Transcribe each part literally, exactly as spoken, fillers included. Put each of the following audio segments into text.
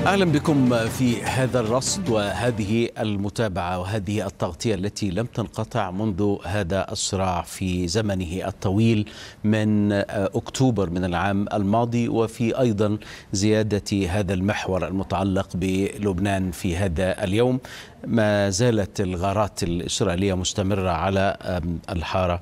أهلا بكم في هذا الرصد وهذه المتابعة وهذه التغطية التي لم تنقطع منذ هذا الصراع في زمنه الطويل من أكتوبر من العام الماضي، وفي أيضا زيادة هذا المحور المتعلق بلبنان في هذا اليوم. ما زالت الغارات الإسرائيلية مستمرة على الحارة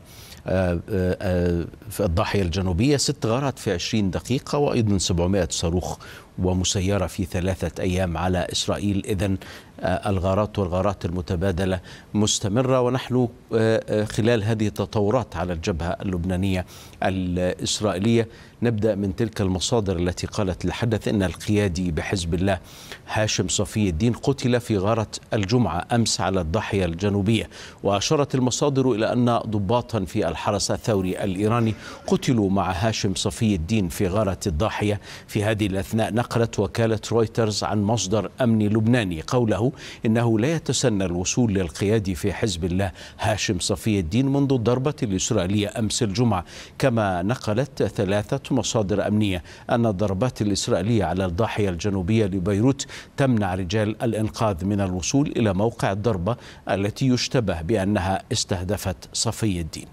في الضاحية الجنوبية، ست غارات في عشرين دقيقة وأيضا سبعمائة صاروخ ومسيرة في ثلاثة أيام على إسرائيل. إذن الغارات والغارات المتبادلة مستمرة، ونحن خلال هذه التطورات على الجبهة اللبنانية الإسرائيلية نبدأ من تلك المصادر التي قالت الحدث إن القيادي بحزب الله هاشم صفي الدين قتل في غارة الجمعة أمس على الضاحية الجنوبية. وأشارت المصادر إلى أن ضباطا في الحرس الثوري الإيراني قتلوا مع هاشم صفي الدين في غارة الضاحية. في هذه الأثناء نقلت وكالة رويترز عن مصدر أمني لبناني قوله إنه لا يتسنى الوصول للقيادي في حزب الله هاشم صفي الدين منذ الضربة الإسرائيلية أمس الجمعة. كما نقلت ثلاثة مصادر أمنية أن الضربات الإسرائيلية على الضاحية الجنوبية لبيروت تمنع رجال الإنقاذ من الوصول إلى موقع الضربة التي يشتبه بأنها استهدفت صفي الدين.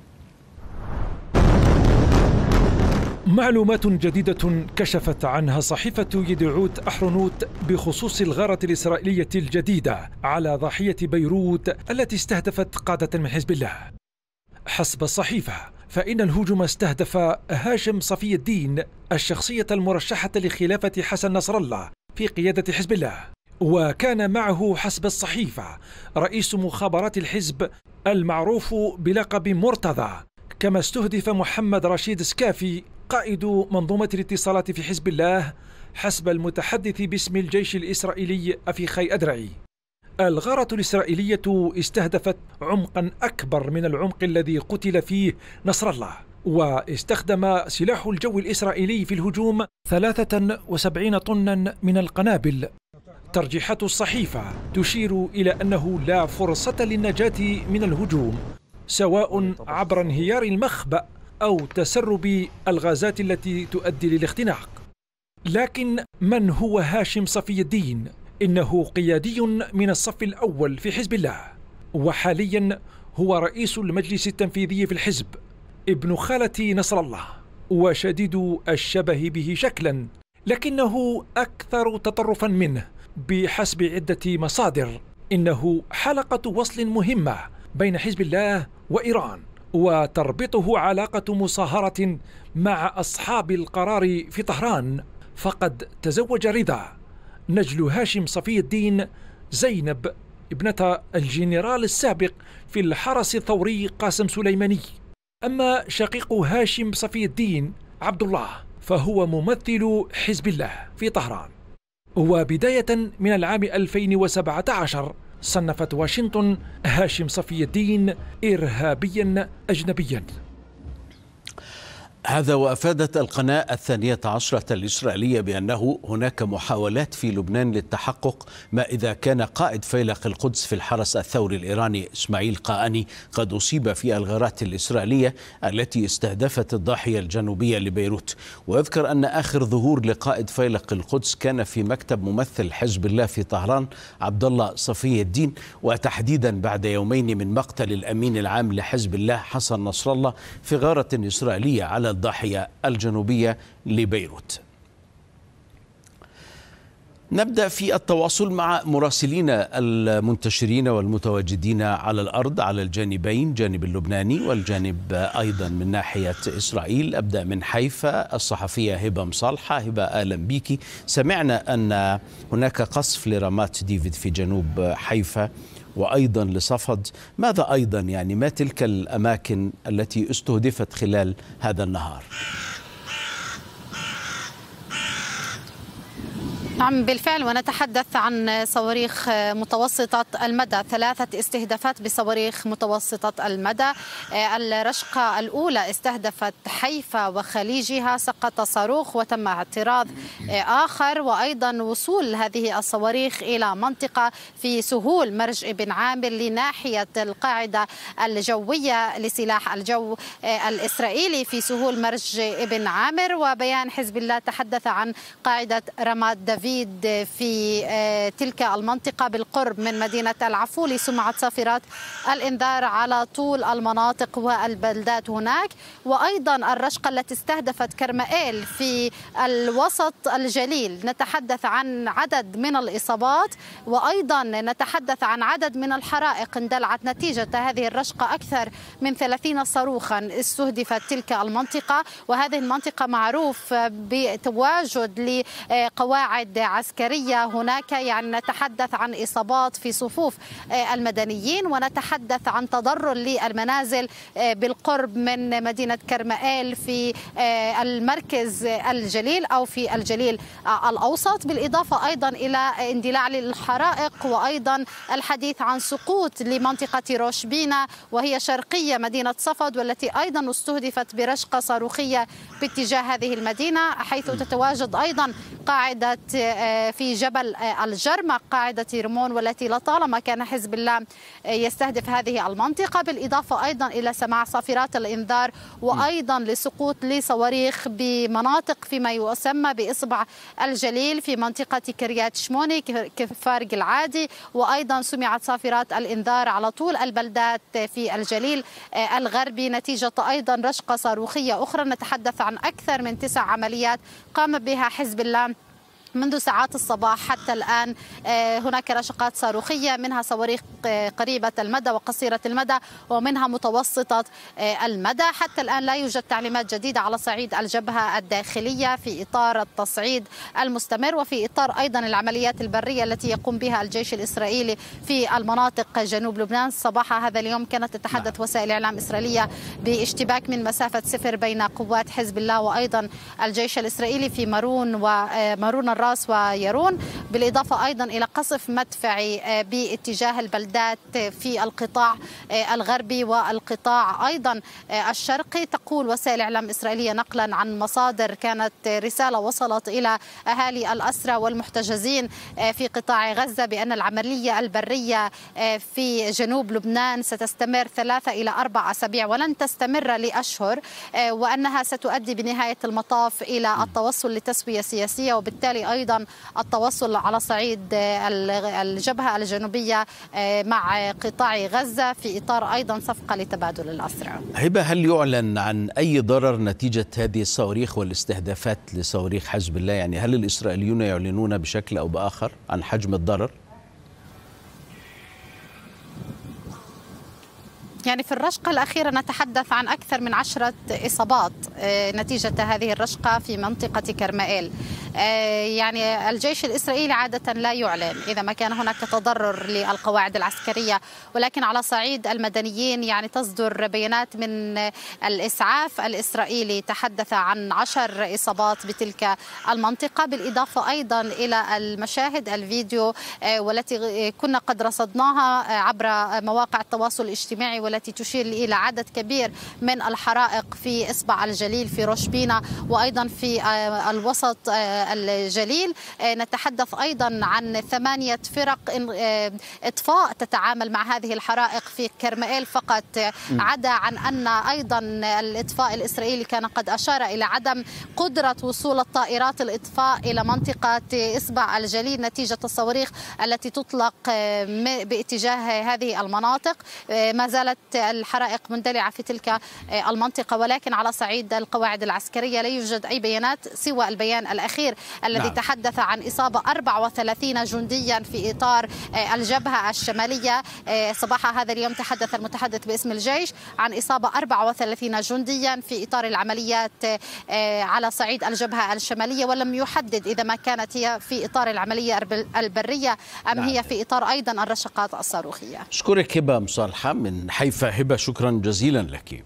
معلومات جديدة كشفت عنها صحيفة يدعوت أحرنوت بخصوص الغارة الإسرائيلية الجديدة على ضاحية بيروت التي استهدفت قادة من حزب الله. حسب الصحيفة فإن الهجوم استهدف هاشم صفي الدين الشخصية المرشحة لخلافة حسن نصر الله في قيادة حزب الله، وكان معه حسب الصحيفة رئيس مخابرات الحزب المعروف بلقب مرتضى. كما استهدف محمد رشيد سكافي قائد منظومة الاتصالات في حزب الله حسب المتحدث باسم الجيش الإسرائيلي أفيخاي أدرعي. الغارة الإسرائيلية استهدفت عمقا أكبر من العمق الذي قتل فيه نصر الله، واستخدم سلاح الجو الإسرائيلي في الهجوم ثلاثة وسبعين طنا من القنابل. ترجيحات الصحيفة تشير إلى أنه لا فرصة للنجاة من الهجوم سواء عبر انهيار المخبأ أو تسرب الغازات التي تؤدي للاختناق. لكن من هو هاشم صفي الدين؟ إنه قيادي من الصف الأول في حزب الله، وحاليا هو رئيس المجلس التنفيذي في الحزب، ابن خالة نصر الله وشديد الشبه به شكلا، لكنه أكثر تطرفا منه. بحسب عدة مصادر إنه حلقة وصل مهمة بين حزب الله وإيران، وتربطه علاقة مصاهرة مع أصحاب القرار في طهران. فقد تزوج رضا نجل هاشم صفي الدين زينب ابنة الجنرال السابق في الحرس الثوري قاسم سليماني. أما شقيق هاشم صفي الدين عبد الله فهو ممثل حزب الله في طهران. وبداية من العام ألفين وسبعة عشر صنفت واشنطن هاشم صفي الدين إرهابيا أجنبيا. هذا وأفادت القناة الثانية عشرة الإسرائيلية بأنه هناك محاولات في لبنان للتحقق ما إذا كان قائد فيلق القدس في الحرس الثوري الإيراني إسماعيل قاءني قد أصيب في الغارات الإسرائيلية التي استهدفت الضاحية الجنوبية لبيروت. ويذكر أن آخر ظهور لقائد فيلق القدس كان في مكتب ممثل حزب الله في طهران عبد الله صفي الدين، وتحديدا بعد يومين من مقتل الأمين العام لحزب الله حسن نصر الله في غارة إسرائيلية على الضاحية الجنوبية لبيروت. نبدأ في التواصل مع مراسلينا المنتشرين والمتواجدين على الأرض على الجانبين، جانب اللبناني والجانب أيضا من ناحية إسرائيل. أبدأ من حيفا، الصحفية هبة مصالحة. هبة أهلا بيكي. سمعنا أن هناك قصف لرامات ديفيد في جنوب حيفا وأيضا لصفد. ماذا أيضا يعني ما تلك الأماكن التي استهدفت خلال هذا النهار؟ نعم بالفعل، ونتحدث عن صواريخ متوسطة المدى، ثلاثة استهدافات بصواريخ متوسطة المدى. الرشقة الأولى استهدفت حيفا وخليجها، سقط صاروخ وتم اعتراض آخر، وأيضا وصول هذه الصواريخ إلى منطقة في سهول مرج ابن عامر لناحية القاعدة الجوية لسلاح الجو الإسرائيلي في سهول مرج ابن عامر. وبيان حزب الله تحدث عن قاعدة رامات دافيد الحديد في تلك المنطقة بالقرب من مدينة العفولي. سمعت صافرات الإنذار على طول المناطق والبلدات هناك، وأيضا الرشقة التي استهدفت كرمائيل في الوسط الجليل. نتحدث عن عدد من الإصابات، وأيضا نتحدث عن عدد من الحرائق اندلعت نتيجة هذه الرشقة. أكثر من ثلاثين صاروخا استهدفت تلك المنطقة، وهذه المنطقة معروف بتواجد لقواعد عسكرية هناك. يعني نتحدث عن إصابات في صفوف المدنيين، ونتحدث عن تضرر للمنازل بالقرب من مدينة كرمائيل في المركز الجليل أو في الجليل الأوسط، بالإضافة أيضا إلى اندلاع للحرائق، وأيضا الحديث عن سقوط لمنطقة روشبينا وهي شرقية مدينة صفد، والتي أيضا استهدفت برشقة صاروخية باتجاه هذه المدينة، حيث تتواجد أيضا قاعدة في جبل الجرمق، قاعدة رمون، والتي لطالما كان حزب الله يستهدف هذه المنطقة، بالإضافة أيضا إلى سماع صافرات الإنذار وأيضا لسقوط لصواريخ بمناطق فيما يسمى بإصبع الجليل في منطقة كريات شموني كفار العادي، وأيضا سمعت صافرات الإنذار على طول البلدات في الجليل الغربي نتيجة أيضا رشقة صاروخية أخرى. نتحدث عن أكثر من تسع عمليات قام بها حزب الله منذ ساعات الصباح حتى الآن. هناك رشقات صاروخية، منها صواريخ قريبة المدى وقصيرة المدى، ومنها متوسطة المدى. حتى الآن لا يوجد تعليمات جديدة على صعيد الجبهة الداخلية في إطار التصعيد المستمر، وفي إطار أيضا العمليات البرية التي يقوم بها الجيش الإسرائيلي في المناطق جنوب لبنان. صباح هذا اليوم كانت تتحدث وسائل إعلام إسرائيلية باشتباك من مسافة صفر بين قوات حزب الله وأيضا الجيش الإسرائيلي في مارون ومارون راس ويرون، بالإضافة أيضا إلى قصف مدفعي باتجاه البلدات في القطاع الغربي والقطاع أيضا الشرقي. تقول وسائل إعلام إسرائيلية نقلا عن مصادر، كانت رسالة وصلت إلى أهالي الأسرى والمحتجزين في قطاع غزة بأن العملية البرية في جنوب لبنان ستستمر ثلاثة إلى أربع أسابيع ولن تستمر لأشهر، وأنها ستؤدي بنهاية المطاف إلى التوصل لتسوية سياسية، وبالتالي أيضا التوصل على صعيد الجبهة الجنوبية مع قطاع غزة في إطار أيضا صفقة لتبادل الأسرى. هبة، هل يعلن عن أي ضرر نتيجة هذه الصواريخ والاستهدافات لصواريخ حزب الله؟ يعني هل الإسرائيليون يعلنون بشكل أو بآخر عن حجم الضرر؟ يعني في الرشقة الأخيرة نتحدث عن أكثر من عشرة إصابات نتيجة هذه الرشقة في منطقة كرمائيل. يعني الجيش الإسرائيلي عادة لا يعلن إذا ما كان هناك تضرر للقواعد العسكرية، ولكن على صعيد المدنيين يعني تصدر بيانات من الإسعاف الإسرائيلي تحدث عن عشر إصابات بتلك المنطقة، بالإضافة أيضا إلى المشاهد الفيديو والتي كنا قد رصدناها عبر مواقع التواصل الاجتماعي والتي تشير إلى عدد كبير من الحرائق في إصبع الجليل في روشبينا وأيضا في الوسط الجليل. نتحدث أيضا عن ثمانية فرق إطفاء تتعامل مع هذه الحرائق في كرمائيل فقط، عدا عن أن أيضا الإطفاء الإسرائيلي كان قد أشار إلى عدم قدرة وصول الطائرات الإطفاء إلى منطقة إصبع الجليل نتيجة الصواريخ التي تطلق باتجاه هذه المناطق. ما زالت الحرائق مندلعة في تلك المنطقة، ولكن على صعيد القواعد العسكرية لا يوجد أي بيانات سوى البيان الأخير الذي نعم. تحدث عن إصابة أربعة وثلاثين جنديا في إطار الجبهة الشمالية. صباح هذا اليوم تحدث المتحدث باسم الجيش عن إصابة أربعة وثلاثين جنديا في إطار العمليات على صعيد الجبهة الشمالية، ولم يحدد إذا ما كانت هي في إطار العملية البرية أم نعم. هي في إطار أيضا الرشقات الصاروخية. أشكرك هبة مصالحة من حيفا. هبة، شكرا جزيلا لك.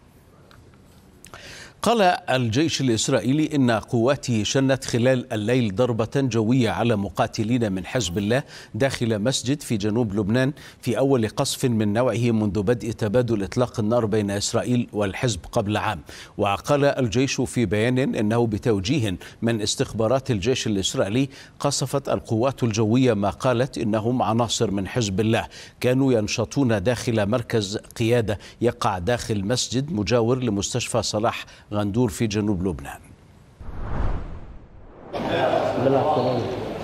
قال الجيش الإسرائيلي إن قواته شنت خلال الليل ضربة جوية على مقاتلين من حزب الله داخل مسجد في جنوب لبنان في أول قصف من نوعه منذ بدء تبادل إطلاق النار بين إسرائيل والحزب قبل عام. وقال الجيش في بيان إنه بتوجيه من استخبارات الجيش الإسرائيلي قصفت القوات الجوية ما قالت إنهم عناصر من حزب الله كانوا ينشطون داخل مركز قيادة يقع داخل مسجد مجاور لمستشفى صلاح غندور في جنوب لبنان.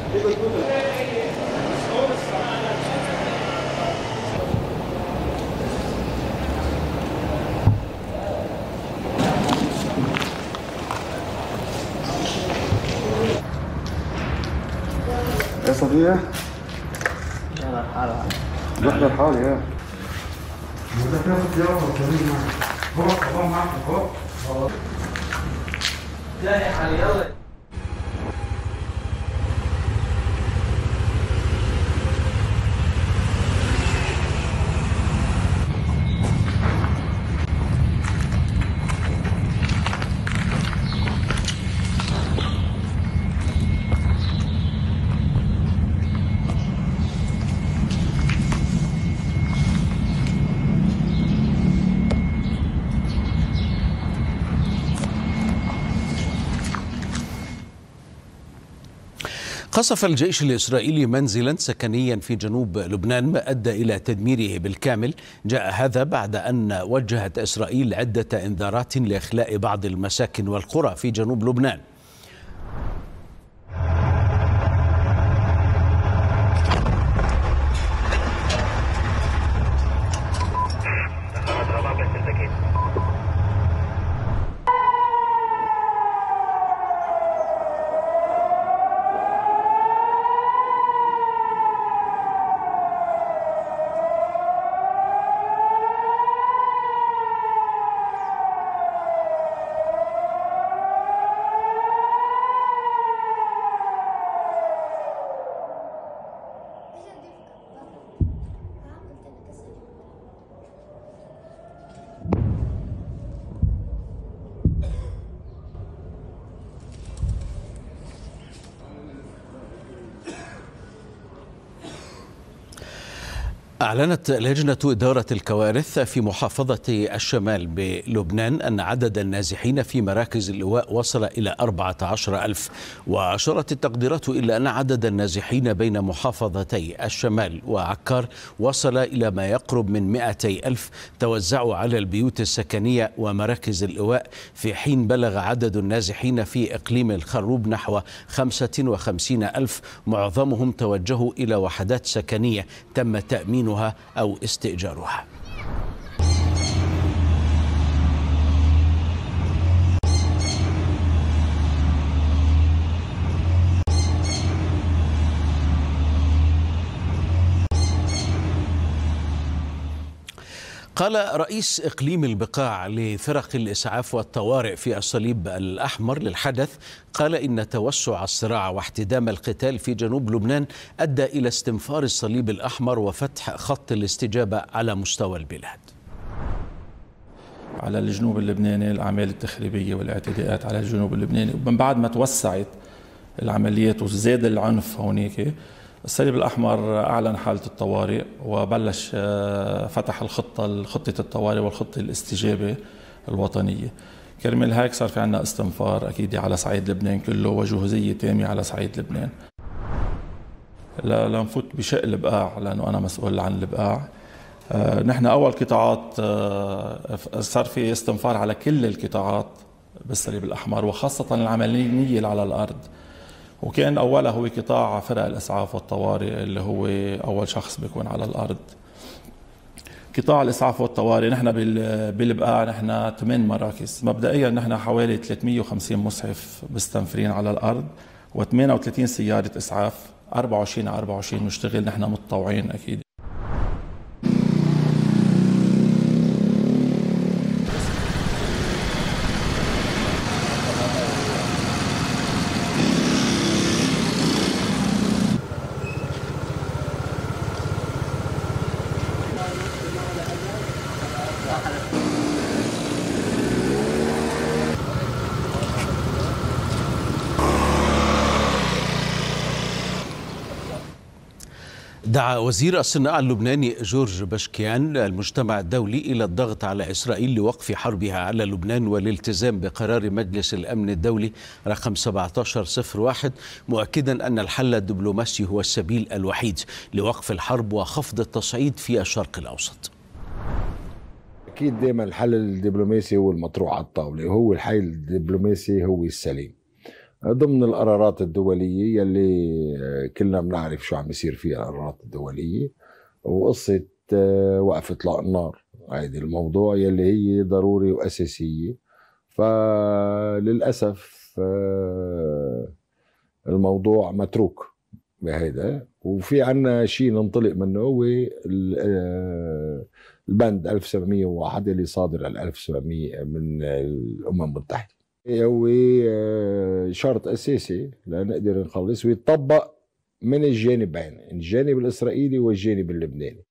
يا صبيح انا لحالها رحنا لحالي يا بدك تاخذ سياره وتوريني معك هو هو معك هو جاي حالي يلا. قصف الجيش الإسرائيلي منزلا سكنيا في جنوب لبنان ما أدى إلى تدميره بالكامل. جاء هذا بعد أن وجهت إسرائيل عدة إنذارات لإخلاء بعض المساكن والقرى في جنوب لبنان. أعلنت لجنة إدارة الكوارث في محافظة الشمال بلبنان أن عدد النازحين في مراكز اللواء وصل إلى أربعة عشر ألف، وأشارت التقديرات إلى أن عدد النازحين بين محافظتي الشمال وعكار وصل إلى ما يقرب من مئتي ألف توزعوا على البيوت السكنية ومراكز اللواء، في حين بلغ عدد النازحين في إقليم الخروب نحو خمسة وخمسين ألف، معظمهم توجهوا إلى وحدات سكنية تم تأمين أو استئجارها. قال رئيس إقليم البقاع لفرق الإسعاف والطوارئ في الصليب الأحمر للحدث، قال إن توسع الصراع واحتدام القتال في جنوب لبنان أدى إلى استنفار الصليب الأحمر وفتح خط الاستجابة على مستوى البلاد. على الجنوب اللبناني الأعمال التخريبية والاعتداءات على الجنوب اللبناني، ومن بعد ما توسعت العمليات وزاد العنف هونيك، الصليب الأحمر أعلن حالة الطوارئ وبلش فتح الخطة خطة الطوارئ والخطة الاستجابة الوطنية. كرمال هيك صار في عنا استنفار أكيد على صعيد لبنان كله وجهوزية تامة على صعيد لبنان. لنفوت بشق البقاع لأنه أنا مسؤول عن البقاع. آه نحن أول قطاعات آه صار في استنفار على كل القطاعات بالصليب الأحمر وخاصة العملية اللي على الأرض، وكان أولها هو قطاع فرق الإسعاف والطوارئ اللي هو أول شخص بيكون على الأرض. قطاع الإسعاف والطوارئ نحن بالبقاع نحن ثمان مراكز مبدئيا، نحن حوالي ثلاثمئة وخمسين مسعف مستنفرين على الأرض وثمانية وثلاثين سيارة إسعاف أربعة وعشرين على أربعة وعشرين نشتغل نحن متطوعين أكيد. دعا وزير الصناعة اللبناني جورج بشكيان المجتمع الدولي إلى الضغط على إسرائيل لوقف حربها على لبنان والالتزام بقرار مجلس الأمن الدولي رقم سبعة عشر صفر واحد، مؤكدا أن الحل الدبلوماسي هو السبيل الوحيد لوقف الحرب وخفض التصعيد في الشرق الأوسط. أكيد دائما الحل الدبلوماسي هو المطروح على الطاولة، وهو الحل الدبلوماسي هو السليم، ضمن القرارات الدولية يلي كلنا بنعرف شو عم يصير فيها القرارات الدولية، وقصة وقف إطلاق النار هيدي الموضوع يلي هي ضروري وأساسية. فللأسف الموضوع متروك بهيدا، وفي عنا شيء ننطلق منه هو البند ألف وسبعمية وواحد اللي صادر ال ألف وسبعمية من الأمم المتحدة، هو شرط أساسي لنقدر نخلص ويطبق من الجانبين، الجانب الإسرائيلي والجانب اللبناني.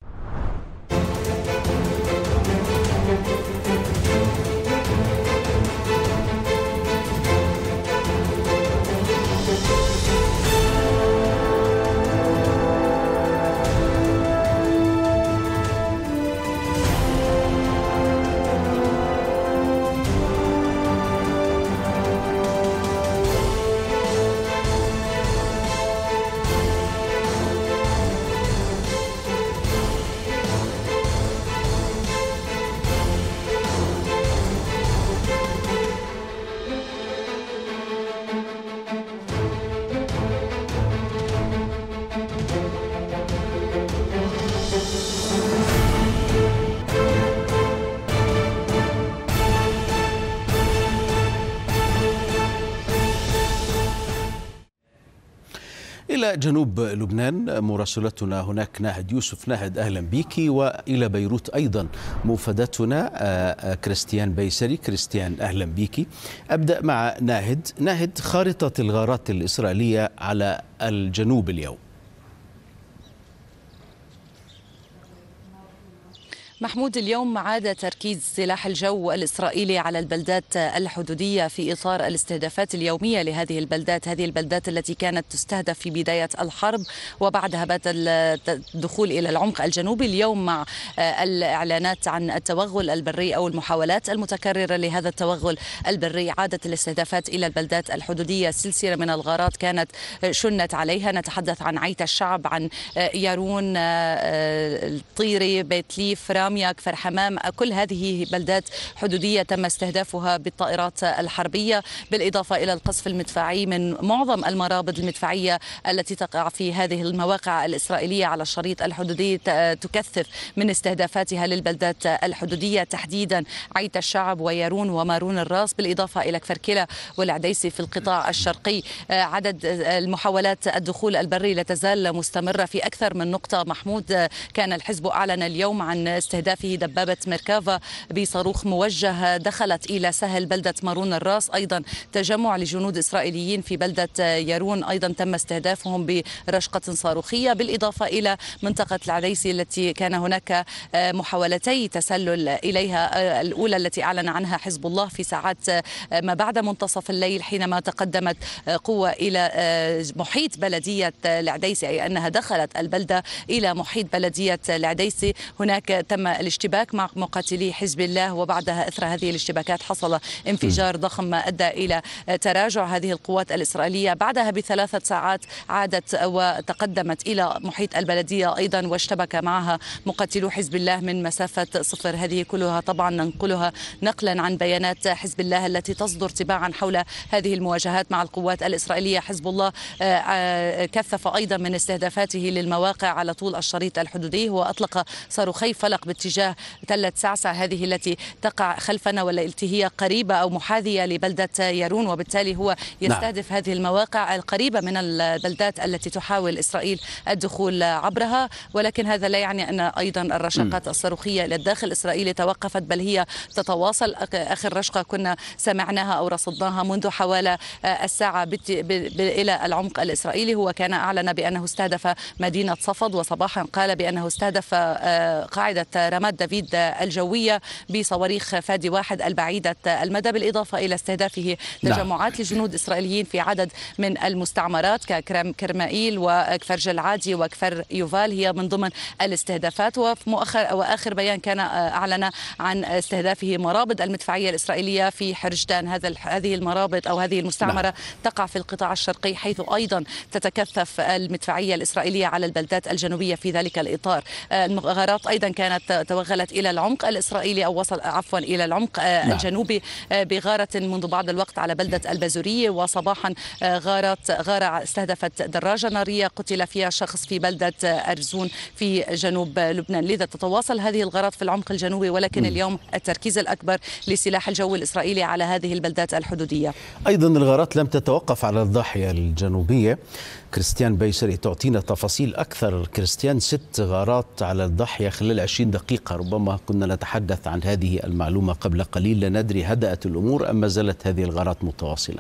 إلى جنوب لبنان مراسلتنا هناك ناهد يوسف. ناهد أهلا بك. وإلى بيروت أيضا موفدتنا كريستيان بيسري. كريستيان أهلا بك. أبدأ مع ناهد. ناهد، خارطة الغارات الإسرائيلية على الجنوب اليوم. محمود، اليوم عاد تركيز سلاح الجو الإسرائيلي على البلدات الحدودية في إطار الاستهدافات اليومية لهذه البلدات هذه البلدات التي كانت تستهدف في بداية الحرب وبعدها بات الدخول إلى العمق الجنوبي. اليوم مع الإعلانات عن التوغل البري أو المحاولات المتكررة لهذا التوغل البري، عادت الاستهدافات إلى البلدات الحدودية. سلسلة من الغارات كانت شنت عليها، نتحدث عن عيت الشعب، عن يارون، الطيري، بيت ليف، راميا، كفر حمام. كل هذه بلدات حدودية تم استهدافها بالطائرات الحربية، بالإضافة إلى القصف المدفعي من معظم المرابط المدفعية التي تقع في هذه المواقع الإسرائيلية على الشريط الحدودي، تكثف من استهدافاتها للبلدات الحدودية تحديدا عيت الشعب ويارون ومارون الراس، بالإضافة إلى كفر كلا والعديسي في القطاع الشرقي. عدد المحاولات الدخول البري لا تزال مستمرة في أكثر من نقطة. محمود، كان الحزب أعلن اليوم عن استهدافه دبابة ميركافا بصاروخ موجه دخلت إلى سهل بلدة مارون الراس. أيضا تجمع لجنود إسرائيليين في بلدة يارون أيضا تم استهدافهم برشقة صاروخية، بالإضافة إلى منطقة العديسي التي كان هناك محاولتي تسلل إليها، الأولى التي أعلن عنها حزب الله في ساعات ما بعد منتصف الليل حينما تقدمت قوة إلى محيط بلدية العديسي، أي أنها دخلت البلدة إلى محيط بلدية العديسي. هناك تم الاشتباك مع مقاتلي حزب الله، وبعدها إثر هذه الاشتباكات حصل انفجار ضخم ما أدى إلى تراجع هذه القوات الإسرائيلية. بعدها بثلاثة ساعات عادت وتقدمت إلى محيط البلدية أيضا واشتبك معها مقاتلو حزب الله من مسافة صفر. هذه كلها طبعا ننقلها نقلا عن بيانات حزب الله التي تصدر تباعا حول هذه المواجهات مع القوات الإسرائيلية. حزب الله كثف أيضا من استهدافاته للمواقع على طول الشريط الحدودي، وأطلق صاروخي فلق باتجاه تلة سعسع هذه التي تقع خلفنا والتي هي قريبة أو محاذية لبلدة يارون، وبالتالي هو يستهدف نعم. هذه المواقع القريبة من البلدات التي تحاول إسرائيل الدخول عبرها. ولكن هذا لا يعني أن أيضا الرشقات الصاروخية إلى الداخل الإسرائيلي توقفت، بل هي تتواصل. آخر رشقة كنا سمعناها أو رصدناها منذ حوالي الساعة إلى العمق الإسرائيلي، هو كان أعلن بأنه استهدف مدينة صفد، وصباحا قال بأنه استهدف قاعدة رماد دافيد الجوية بصواريخ فادي واحد البعيدة المدى، بالإضافة إلى استهدافه تجمعات لجنود إسرائيليين في عدد من المستعمرات ككرم كرمائيل وكفر جلعادي وكفر يوفال، هي من ضمن الاستهدافات. ومؤخر وآخر بيان كان أعلن عن استهدافه مرابط المدفعية الإسرائيلية في حرجتان. هذا هذه المرابط أو هذه المستعمرة لا. تقع في القطاع الشرقي، حيث أيضا تتكثف المدفعية الإسرائيلية على البلدات الجنوبية في ذلك الإطار. الغارات أيضا كانت توغلت إلى العمق الإسرائيلي أو وصل عفوا إلى العمق الجنوبي بغارة منذ بعض الوقت على بلدة البازورية، وصباحا غارة غارة استهدفت دراجة نارية قتل فيها شخص في بلدة أرزون في جنوب لبنان. لذا تتواصل هذه الغارات في العمق الجنوبي، ولكن اليوم التركيز الأكبر لسلاح الجو الإسرائيلي على هذه البلدات الحدودية. أيضا الغارات لم تتوقف على الضاحية الجنوبية. كريستيان بيسري تعطينا تفاصيل أكثر. كريستيان، ست غارات على الضاحية خلال عشرين دقيقة، ربما كنا نتحدث عن هذه المعلومة قبل قليل، لا ندري هدأت الأمور أم ما زالت هذه الغارات متواصلة؟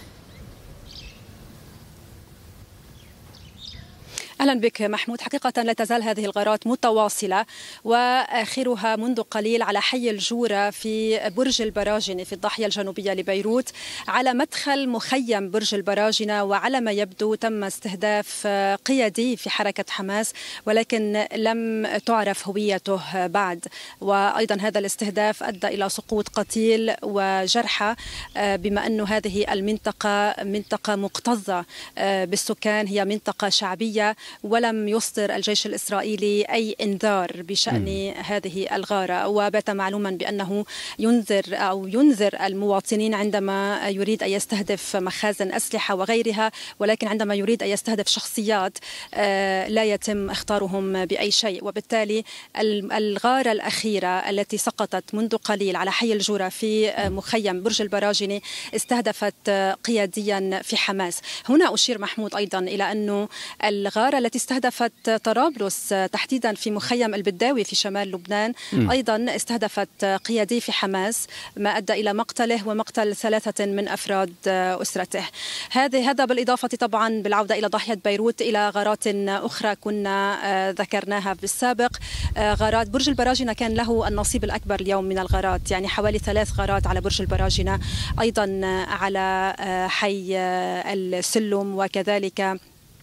أهلا بك محمود. حقيقة لا تزال هذه الغارات متواصلة، وآخرها منذ قليل على حي الجورة في برج البراجنة في الضاحية الجنوبية لبيروت، على مدخل مخيم برج البراجنة، وعلى ما يبدو تم استهداف قيادي في حركة حماس ولكن لم تعرف هويته بعد. وأيضا هذا الاستهداف أدى إلى سقوط قتيل وجرحى، بما أن هذه المنطقة منطقة مكتظة بالسكان، هي منطقة شعبية، ولم يصدر الجيش الإسرائيلي أي إنذار بشأن م. هذه الغارة. وبات معلوما بأنه ينذر أو ينذر المواطنين عندما يريد أن يستهدف مخازن أسلحة وغيرها، ولكن عندما يريد أن يستهدف شخصيات لا يتم اختارهم بأي شيء. وبالتالي الغارة الأخيرة التي سقطت منذ قليل على حي الجورة في مخيم برج البراجنة استهدفت قياديا في حماس. هنا أشير محمود أيضا إلى أنه الغارة التي استهدفت طرابلس تحديدا في مخيم البداوي في شمال لبنان م. أيضا استهدفت قيادي في حماس، ما أدى إلى مقتله ومقتل ثلاثة من أفراد أسرته. هذه هذا بالإضافة طبعا بالعودة إلى ضاحية بيروت إلى غارات أخرى كنا ذكرناها بالسابق. غارات برج البراجنة كان له النصيب الأكبر اليوم من الغارات، يعني حوالي ثلاث غارات على برج البراجنة، أيضا على حي السلم، وكذلك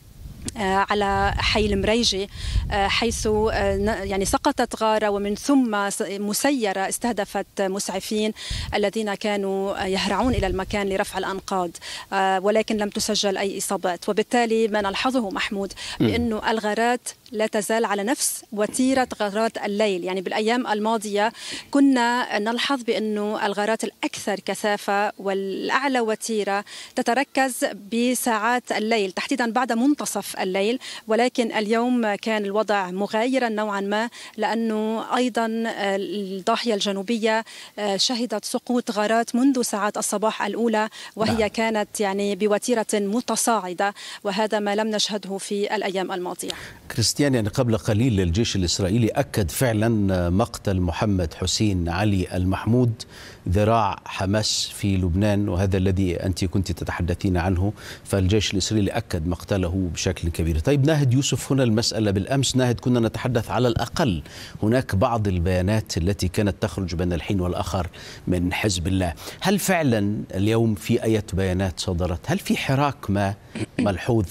على حي المريجي، حيث يعني سقطت غارة ومن ثم مسيرة استهدفت مسعفين الذين كانوا يهرعون إلى المكان لرفع الأنقاض، ولكن لم تسجل أي إصابات. وبالتالي ما نلحظه محمود بأنه الغارات لا تزال على نفس وتيرة غارات الليل. يعني بالأيام الماضية كنا نلحظ بأنه الغارات الأكثر كثافة والأعلى وتيرة تتركز بساعات الليل تحديدا بعد منتصف الليل، ولكن اليوم كان الوضع مغايرا نوعا ما، لأنه أيضا الضاحية الجنوبية شهدت سقوط غارات منذ ساعات الصباح الأولى، وهي نعم. كانت يعني بوتيرة متصاعدة، وهذا ما لم نشهده في الأيام الماضية. كريستيان، يعني قبل قليل الجيش الإسرائيلي أكد فعلا مقتل محمد حسين علي المحمود ذراع حماس في لبنان، وهذا الذي أنت كنت تتحدثين عنه، فالجيش الإسرائيلي أكد مقتله بشكل كبير. طيب ناهد يوسف، هنا المسألة بالأمس ناهد كنا نتحدث على الأقل هناك بعض البيانات التي كانت تخرج بين الحين والآخر من حزب الله، هل فعلا اليوم في أي بيانات صدرت؟ هل في حراك ما ملحوظ؟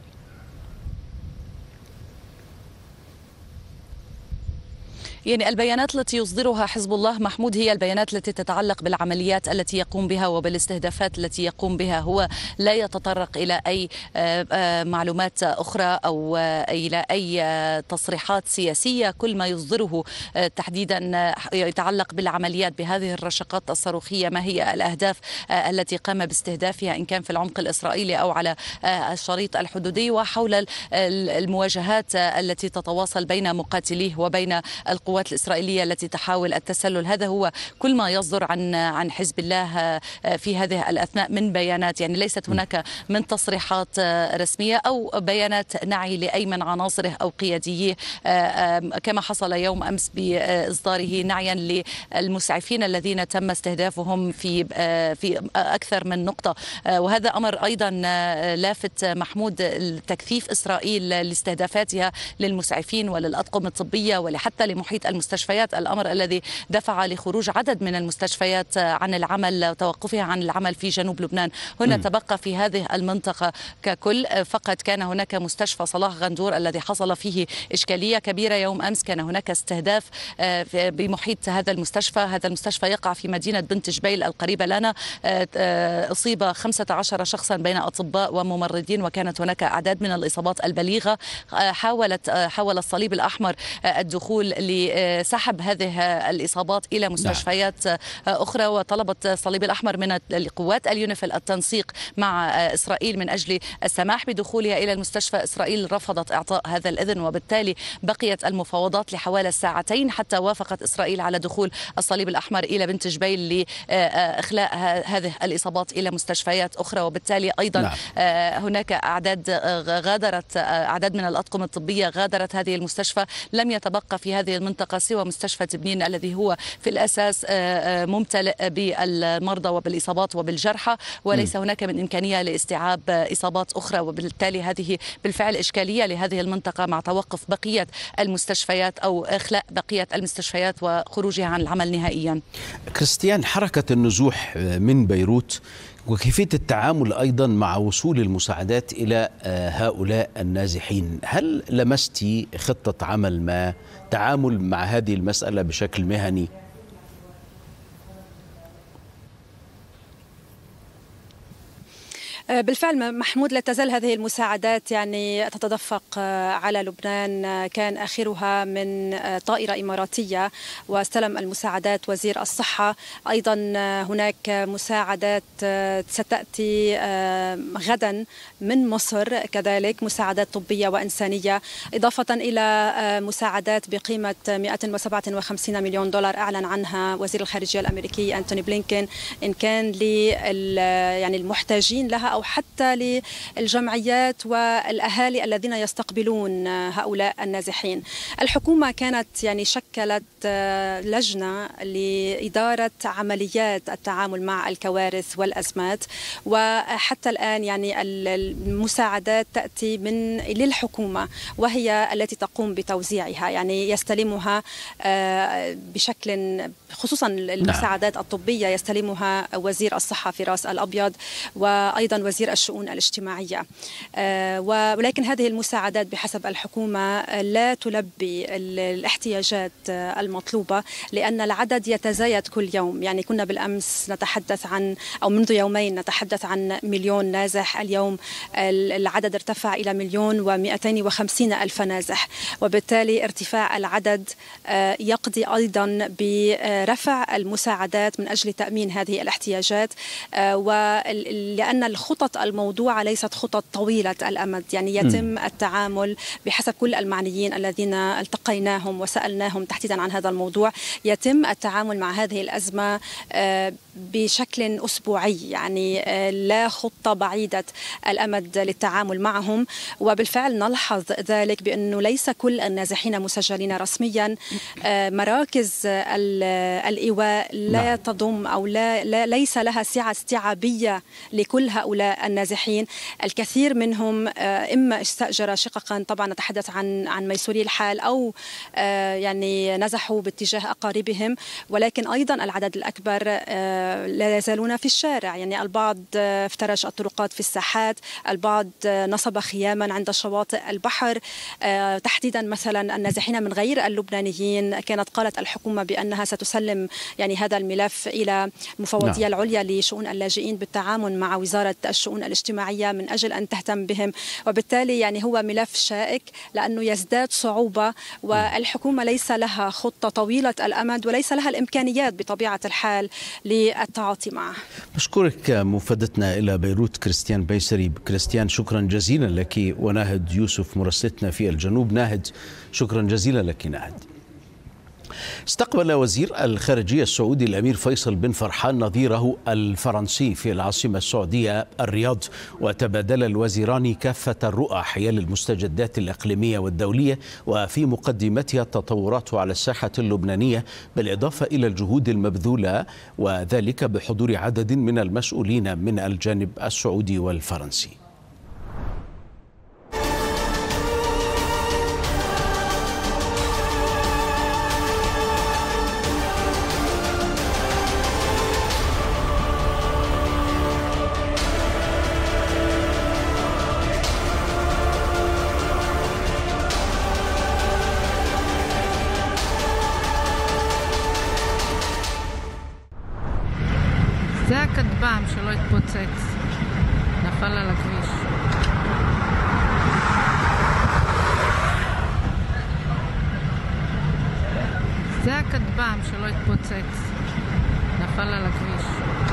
يعني البيانات التي يصدرها حزب الله محمود هي البيانات التي تتعلق بالعمليات التي يقوم بها وبالاستهدافات التي يقوم بها، هو لا يتطرق إلى أي معلومات أخرى أو إلى أي تصريحات سياسية. كل ما يصدره تحديدا يتعلق بالعمليات بهذه الرشقات الصاروخية، ما هي الأهداف التي قام باستهدافها إن كان في العمق الإسرائيلي أو على الشريط الحدودي، وحول المواجهات التي تتواصل بين مقاتليه وبين القوات القوات الإسرائيلية التي تحاول التسلل. هذا هو كل ما يصدر عن عن حزب الله في هذه الأثناء من بيانات، يعني ليست هناك من تصريحات رسمية أو بيانات نعي لأي من عناصره أو قياديه، كما حصل يوم أمس بإصداره نعيا للمسعفين الذين تم استهدافهم في في أكثر من نقطة. وهذا أمر أيضا لافت محمود، تكثيف إسرائيل لاستهدافاتها للمسعفين وللأطقم الطبية ولحتى لمحيط المستشفيات، الأمر الذي دفع لخروج عدد من المستشفيات عن العمل وتوقفها عن العمل في جنوب لبنان. هنا م. تبقى في هذه المنطقة ككل فقط كان هناك مستشفى صلاح غندور الذي حصل فيه إشكالية كبيرة يوم أمس. كان هناك استهداف بمحيط هذا المستشفى. هذا المستشفى يقع في مدينة بنت جبيل القريبة لنا. أصيب خمسة عشر شخصا بين أطباء وممرضين، وكانت هناك أعداد من الإصابات البليغة. حاولت حاول الصليب الأحمر الدخول بسحب هذه الإصابات إلى مستشفيات نعم. أخرى، وطلبت الصليب الأحمر من القوات اليونيفيل التنسيق مع إسرائيل من أجل السماح بدخولها إلى المستشفى. إسرائيل رفضت إعطاء هذا الإذن، وبالتالي بقيت المفاوضات لحوالي ساعتين حتى وافقت إسرائيل على دخول الصليب الأحمر إلى بنت جبيل لإخلاء هذه الإصابات إلى مستشفيات أخرى. وبالتالي أيضا نعم. هناك أعداد غادرت أعداد من الأطقم الطبية غادرت هذه المستشفى. لم يتبقى في هذه المنطقة سوى مستشفى تبنين الذي هو في الأساس ممتلئ بالمرضى وبالإصابات وبالجرحى، وليس هناك من إمكانية لاستيعاب إصابات أخرى. وبالتالي هذه بالفعل إشكالية لهذه المنطقة مع توقف بقية المستشفيات أو إخلاء بقية المستشفيات وخروجها عن العمل نهائيا. كريستيان، حركة النزوح من بيروت وكيفية التعامل أيضا مع وصول المساعدات إلى هؤلاء النازحين، هل لمستي خطة عمل ما تعامل مع هذه المسألة بشكل مهني؟ بالفعل محمود، لا تزال هذه المساعدات يعني تتدفق على لبنان. كان آخرها من طائرة إماراتية واستلم المساعدات وزير الصحة. أيضا هناك مساعدات ستأتي غدا من مصر، كذلك مساعدات طبية وإنسانية، إضافة إلى مساعدات بقيمة مئة وسبعة وخمسين مليون دولار أعلن عنها وزير الخارجية الأمريكي أنتوني بلينكين، إن كان لل يعني المحتاجين لها أو حتى للجمعيات والأهالي الذين يستقبلون هؤلاء النازحين. الحكومة كانت يعني شكلت لجنة لإدارة عمليات التعامل مع الكوارث والأزمات، وحتى الآن يعني المساعدات تأتي من للحكومة وهي التي تقوم بتوزيعها، يعني يستلمها بشكل خصوصا المساعدات الطبية يستلمها وزير الصحة فراس الأبيض وأيضا وزير الشؤون الاجتماعية. ولكن هذه المساعدات بحسب الحكومة لا تلبي الاحتياجات المطلوبة، لأن العدد يتزايد كل يوم. يعني كنا بالأمس نتحدث عن أو منذ يومين نتحدث عن مليون نازح، اليوم العدد ارتفع إلى مليون ومئتين وخمسين ألف نازح، وبالتالي ارتفاع العدد يقضي أيضا برفع المساعدات من أجل تأمين هذه الاحتياجات. ولأن الخطط الموضوعة ليست خطط طويلة الأمد، يعني يتم م. التعامل بحسب كل المعنيين الذين التقيناهم وسألناهم تحديدا عن هذا الموضوع، يتم التعامل مع هذه الأزمة بشكل أسبوعي، يعني لا خطة بعيدة الأمد للتعامل معهم. وبالفعل نلحظ ذلك بأنه ليس كل النازحين مسجلين رسميا. مراكز الإيواء لا تضم أو لا, لا ليس لها سعة استيعابية لكل هؤلاء النازحين. الكثير منهم إما استأجر شققا، طبعا نتحدث عن عن ميسوري الحال، أو يعني نزحوا باتجاه أقاربهم، ولكن أيضا العدد الأكبر لا يزالون في الشارع. يعني البعض افترش الطرقات في الساحات، البعض نصب خياما عند شواطئ البحر. تحديدا مثلا النازحين من غير اللبنانيين، كانت قالت الحكومة بأنها ستسلم يعني هذا الملف إلى المفوضية العليا لشؤون اللاجئين بالتعاون مع وزارة الشؤون الاجتماعية من أجل أن تهتم بهم. وبالتالي يعني هو ملف شائك لأنه يزداد صعوبة، والحكومة ليس لها خطة طويلة الأمد وليس لها الإمكانيات بطبيعة الحال للتعاطي معه. بشكرك مفادتنا إلى بيروت كريستيان بيسري. كريستيان، شكرا جزيلا لك. وناهد يوسف مراسلتنا في الجنوب. ناهد، شكرا جزيلا لك. ناهد. استقبل وزير الخارجية السعودي الأمير فيصل بن فرحان نظيره الفرنسي في العاصمة السعودية الرياض، وتبادل الوزيران كافة الرؤى حيال المستجدات الإقليمية والدولية، وفي مقدمتها التطورات على الساحة اللبنانية، بالإضافة إلى الجهود المبذولة، وذلك بحضور عدد من المسؤولين من الجانب السعودي والفرنسي. זה הכטב"ם שלא התפוצץ, נפל על הכביש. זה הכטב"ם שלא התפוצץ, נפל על הכביש.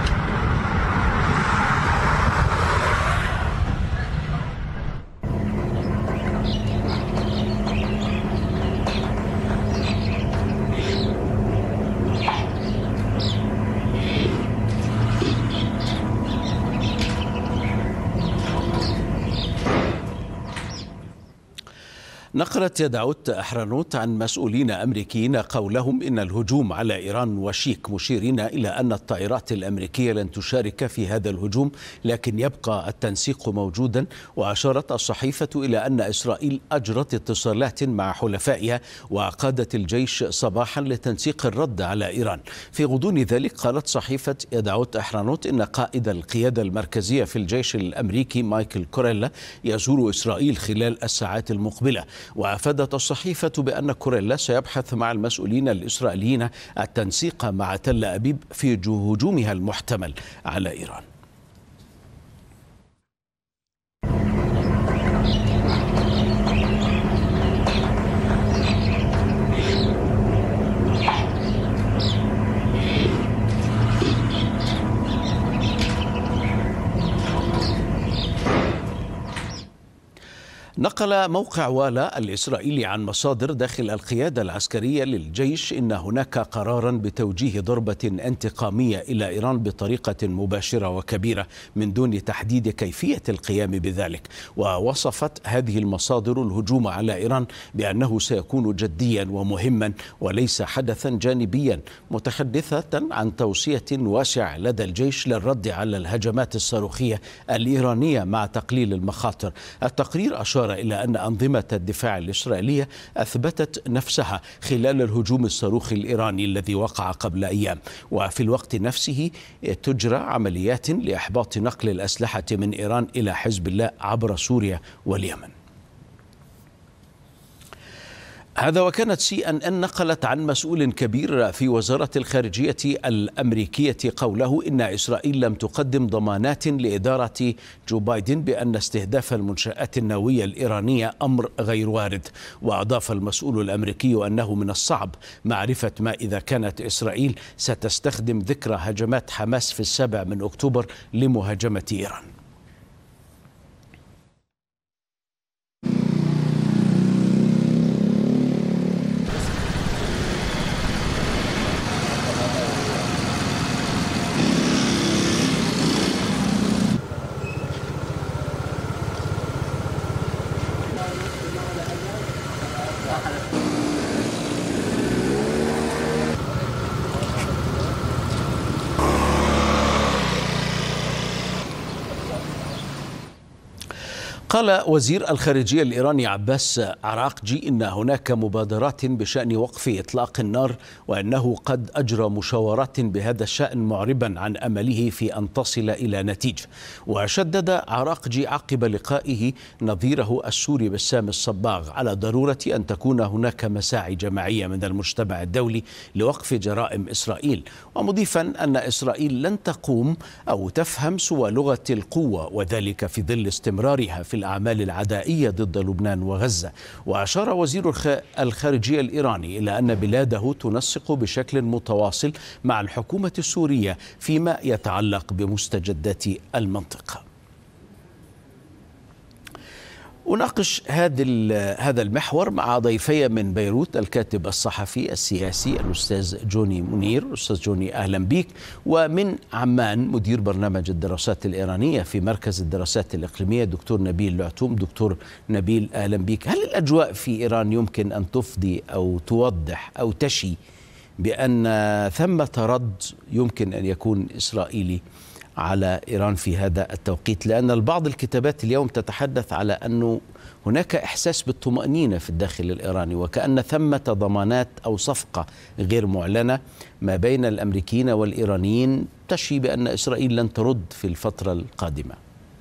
نقلت يدعوت أحرنوت عن مسؤولين أمريكيين قولهم إن الهجوم على إيران وشيك، مشيرين إلى أن الطائرات الأمريكية لن تشارك في هذا الهجوم لكن يبقى التنسيق موجودا. وأشارت الصحيفة إلى أن إسرائيل أجرت اتصالات مع حلفائها وقادت الجيش صباحا لتنسيق الرد على إيران. في غضون ذلك قالت صحيفة يدعوت أحرنوت إن قائد القيادة المركزية في الجيش الأمريكي مايكل كوريلا يزور إسرائيل خلال الساعات المقبلة. وأفادت الصحيفة بأن كوريلا سيبحث مع المسؤولين الإسرائيليين التنسيق مع تل أبيب في هجومها المحتمل على إيران. نقل موقع والا الإسرائيلي عن مصادر داخل القيادة العسكرية للجيش إن هناك قرارا بتوجيه ضربة انتقامية إلى إيران بطريقة مباشرة وكبيرة من دون تحديد كيفية القيام بذلك. ووصفت هذه المصادر الهجوم على إيران بأنه سيكون جديا ومهما وليس حدثا جانبيا، متحدثة عن توصية واسعة لدى الجيش للرد على الهجمات الصاروخية الإيرانية مع تقليل المخاطر. التقرير أشار إلى أن أنظمة الدفاع الإسرائيلية أثبتت نفسها خلال الهجوم الصاروخي الإيراني الذي وقع قبل أيام، وفي الوقت نفسه تجرى عمليات لإحباط نقل الأسلحة من إيران إلى حزب الله عبر سوريا واليمن. هذا وكانت سي أن أن نقلت عن مسؤول كبير في وزارة الخارجية الأمريكية قوله إن إسرائيل لم تقدم ضمانات لإدارة جو بايدن بأن استهداف المنشآت النووية الإيرانية أمر غير وارد. وأضاف المسؤول الأمريكي أنه من الصعب معرفة ما إذا كانت إسرائيل ستستخدم ذكرى هجمات حماس في السابع من أكتوبر لمهاجمة إيران. قال وزير الخارجية الإيراني عباس عراقجي إن هناك مبادرات بشأن وقف إطلاق النار وأنه قد أجرى مشاورات بهذا الشأن، معربا عن أمله في أن تصل إلى نتيجة. وشدد عراقجي عقب لقائه نظيره السوري بسام الصباغ على ضرورة أن تكون هناك مساعي جماعية من المجتمع الدولي لوقف جرائم إسرائيل، ومضيفا أن إسرائيل لن تقوم أو تفهم سوى لغة القوة، وذلك في ظل استمرارها في الأعمال العدائية ضد لبنان وغزة. وأشار وزير الخارجية الإيراني إلى أن بلاده تنسق بشكل متواصل مع الحكومة السورية فيما يتعلق بمستجدات المنطقة. أناقش هذا المحور مع ضيفي من بيروت، الكاتب الصحفي السياسي الأستاذ جوني منير. أستاذ جوني أهلا بك. ومن عمان مدير برنامج الدراسات الإيرانية في مركز الدراسات الإقليمية دكتور نبيل لعتوم. دكتور نبيل أهلا بك. هل الأجواء في إيران يمكن أن تفضي أو توضح أو تشي بأن ثمة رد يمكن أن يكون إسرائيلي على إيران في هذا التوقيت؟ لأن البعض الكتابات اليوم تتحدث على أنه هناك إحساس بالطمأنينة في الداخل الإيراني، وكأن ثمة ضمانات أو صفقة غير معلنة ما بين الأمريكيين والإيرانيين تشي بأن إسرائيل لن ترد في الفترة القادمة.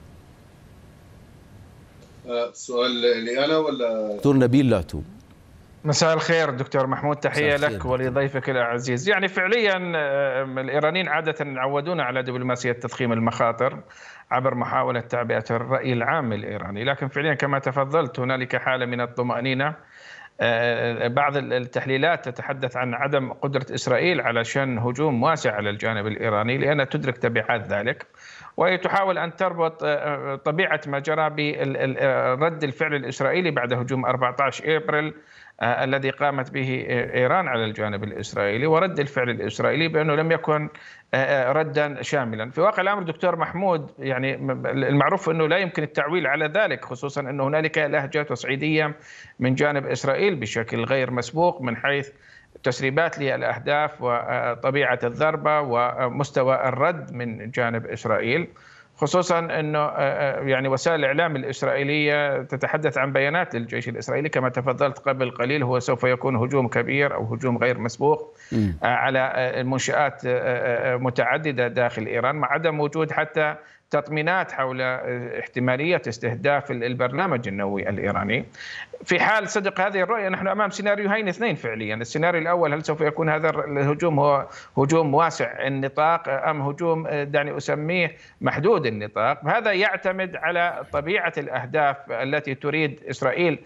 سؤال لي أنا ولا دكتور نبيل لعتوم؟ مساء الخير دكتور محمود، تحية لك ولضيفك العزيز. يعني فعليا الإيرانيين عادة يعودون على دبلوماسية تضخيم المخاطر عبر محاولة تعبئة الرأي العام الإيراني، لكن فعليا كما تفضلت هنالك حالة من الطمأنينة بعض التحليلات تتحدث عن عدم قدرة إسرائيل على شن هجوم واسع على الجانب الإيراني لأنها تدرك تبعات ذلك، وتحاول أن تربط طبيعة ما جرى برد الفعل الإسرائيلي بعد هجوم أربعة عشر أبريل الذي قامت به إيران على الجانب الإسرائيلي، ورد الفعل الإسرائيلي بأنه لم يكن ردا شاملا. في واقع الأمر دكتور محمود، يعني المعروف أنه لا يمكن التعويل على ذلك، خصوصا أن هنالك لهجة تصعيدية من جانب إسرائيل بشكل غير مسبوق من حيث تسريبات للأهداف وطبيعة الضربة ومستوى الرد من جانب إسرائيل، خصوصا أنه يعني وسائل الإعلام الإسرائيلية تتحدث عن بيانات للجيش الإسرائيلي كما تفضلت قبل قليل، هو سوف يكون هجوم كبير أو هجوم غير مسبوق م. على منشآت متعددة داخل إيران، مع عدم وجود حتى تطمينات حول احتمالية استهداف البرنامج النووي الإيراني. في حال صدق هذه الرؤية نحن أمام سيناريوهين اثنين فعليا. السيناريو الأول، هل سوف يكون هذا الهجوم هو هجوم واسع النطاق أم هجوم دعني أسميه محدود النطاق؟ هذا يعتمد على طبيعة الأهداف التي تريد إسرائيل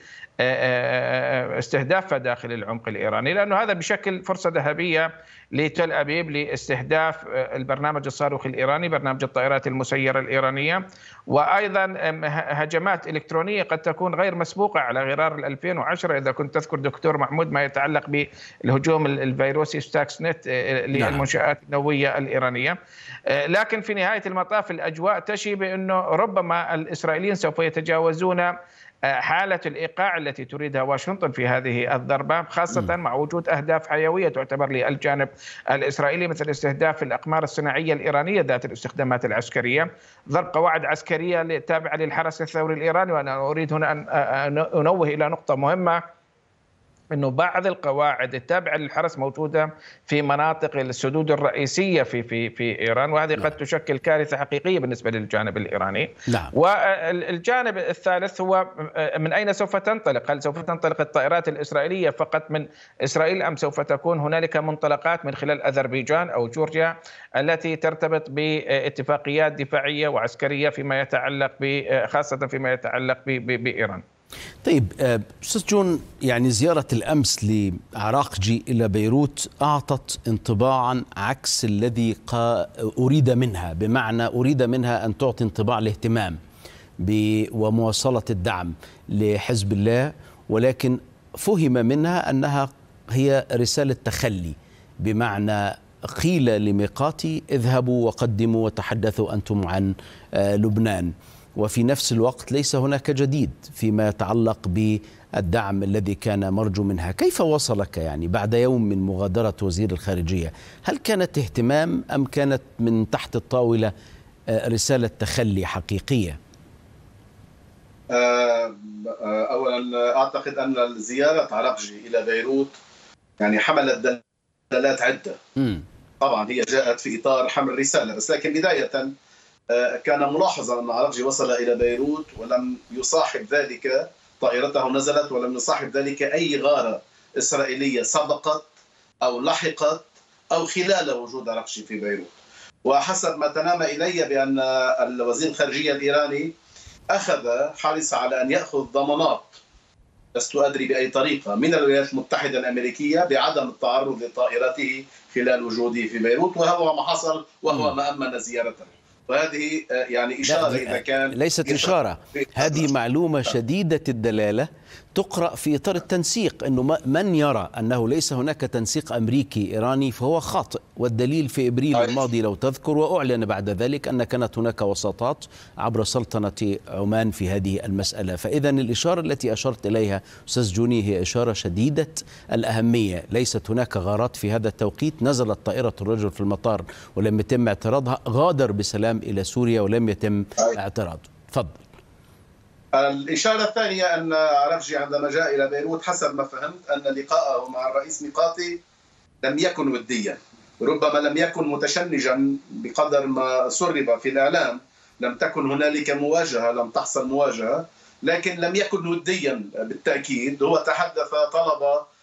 استهدافها داخل العمق الإيراني، لأنه هذا بشكل فرصة ذهبية لتل أبيب لاستهداف البرنامج الصاروخي الإيراني، برنامج الطائرات المسيرة الإيرانية، وأيضا هجمات إلكترونية قد تكون غير مسبوقة على غرار ألفين وعشرة إذا كنت تذكر دكتور محمود ما يتعلق بالهجوم الفيروسي ستاكس نت للمنشآت النووية الإيرانية. لكن في نهاية المطاف الأجواء تشي بأنه ربما الإسرائيليين سوف يتجاوزون حالة الإيقاع التي تريدها واشنطن في هذه الضربة، خاصة مع وجود أهداف حيوية تعتبر للجانب الإسرائيلي مثل استهداف الأقمار الصناعية الإيرانية ذات الاستخدامات العسكرية، ضرب قواعد عسكرية تابعة للحرس الثوري الإيراني. وأنا أريد هنا أن أنوه إلى نقطة مهمة، أنه بعض القواعد التابعة للحرس موجودة في مناطق السدود الرئيسية في في في إيران، وهذه قد تشكل كارثة حقيقية بالنسبة للجانب الإيراني. نعم. والجانب الثالث هو من أين سوف تنطلق؟ هل سوف تنطلق الطائرات الإسرائيلية فقط من إسرائيل أم سوف تكون هنالك منطلقات من خلال أذربيجان أو جورجيا التي ترتبط باتفاقيات دفاعية وعسكرية فيما يتعلق خاصة فيما يتعلق بإيران؟ طيب أستاذ جون، يعني زيارة الأمس لعراقجي إلى بيروت أعطت انطباعا عكس الذي أريد منها، بمعنى أريد منها أن تعطي انطباع الاهتمام ومواصلة الدعم لحزب الله، ولكن فهم منها أنها هي رسالة تخلي، بمعنى قيل لميقاتي اذهبوا وقدموا وتحدثوا أنتم عن لبنان، وفي نفس الوقت ليس هناك جديد فيما يتعلق بالدعم الذي كان مرجو منها. كيف وصلك يعني بعد يوم من مغادرة وزير الخارجية؟ هل كانت اهتمام أم كانت من تحت الطاولة رسالة تخلي حقيقية؟ أولا أعتقد أن زيارة عراقجي إلى بيروت يعني حملت دلالات عدة. م. طبعا هي جاءت في إطار حمل رسالة، بس لكن بداية كان ملاحظا أن عراقجي وصل إلى بيروت ولم يصاحب ذلك طائرته نزلت، ولم يصاحب ذلك أي غارة إسرائيلية سبقت أو لحقت أو خلال وجود عراقجي في بيروت. وحسب ما تنام إلي بأن الوزير الخارجية الإيراني أخذ حرص على أن يأخذ ضمانات، لست أدري بأي طريقة، من الولايات المتحدة الأمريكية بعدم التعرض لطائرته خلال وجوده في بيروت، وهو ما حصل وهو ما أمن زيارته. وهذه يعني إشارة إذا كان ليست إشارة، هذه معلومة شديدة الدلالة تقرأ في إطار التنسيق، أنه من يرى أنه ليس هناك تنسيق أمريكي إيراني فهو خاطئ، والدليل في إبريل الماضي لو تذكر، وأعلن بعد ذلك أن كانت هناك وساطات عبر سلطنة عمان في هذه المسألة. فإذا الإشارة التي أشرت إليها أستاذ جوني هي إشارة شديدة الأهمية، ليست هناك غارات في هذا التوقيت، نزلت طائرة الرجل في المطار ولم يتم اعتراضها، غادر بسلام إلى سوريا ولم يتم اعتراضه. تفضل. الإشارة الثانية أن عراقجي عندما جاء إلى بيروت حسب ما فهمت أن لقاءه مع الرئيس ميقاتي لم يكن وديا، ربما لم يكن متشنجا بقدر ما سرب في الإعلام، لم تكن هنالك مواجهة، لم تحصل مواجهة، لكن لم يكن وديا بالتأكيد. هو تحدث طلب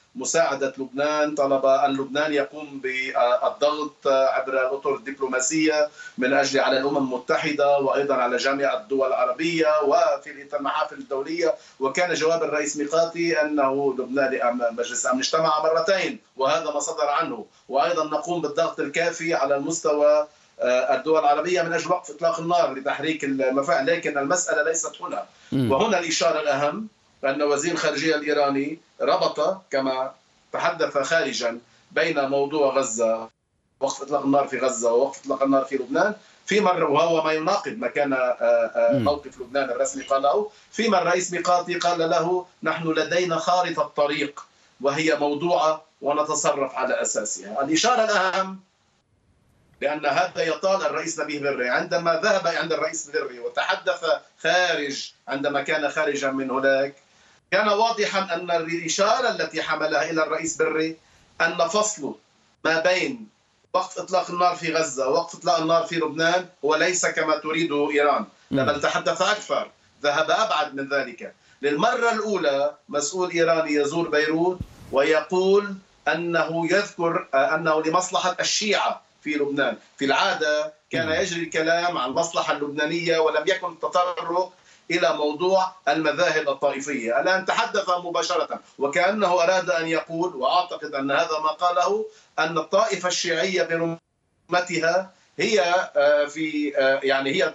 مساعدة لبنان، طلب أن لبنان يقوم بالضغط عبر الأطر الدبلوماسية من أجل على الأمم المتحدة وأيضا على جامعة الدول العربية وفي المحافل الدولية. وكان جواب الرئيس ميقاتي أنه لبنان مجلس الأمن اجتمع مرتين وهذا ما صدر عنه، وأيضا نقوم بالضغط الكافي على المستوى الدول العربية من أجل وقف إطلاق النار لتحريك المفاعل. لكن المسألة ليست هنا، وهنا الإشارة الأهم أن وزير الخارجية الإيراني ربط كما تحدث خارجا بين موضوع غزة، وقف إطلاق النار في غزة ووقف إطلاق النار في لبنان في مرة، وهو ما يناقض ما كان موقف لبنان الرسمي قاله. فيما الرئيس ميقاتي قال له نحن لدينا خارطة طريق وهي موضوعة ونتصرف على أساسها. الإشارة الأهم لأن هذا يطال الرئيس نبيه بري عندما ذهب عند الرئيس بري وتحدث خارج عندما كان خارجا من هناك، كان واضحا أن الإشارة التي حملها إلى الرئيس بري أن فصله ما بين وقف إطلاق النار في غزة ووقف إطلاق النار في لبنان هو ليس كما تريد إيران، بل تحدث أكثر، ذهب أبعد من ذلك. للمرة الأولى مسؤول إيراني يزور بيروت ويقول أنه يذكر أنه لمصلحة الشيعة في لبنان. في العادة كان يجري الكلام عن المصلحة اللبنانية ولم يكن التطرق إلى موضوع المذاهب الطائفية. الآن تحدث مباشرة وكأنه أراد أن يقول، وأعتقد أن هذا ما قاله، أن الطائفة الشيعية برمتها هي في يعني هي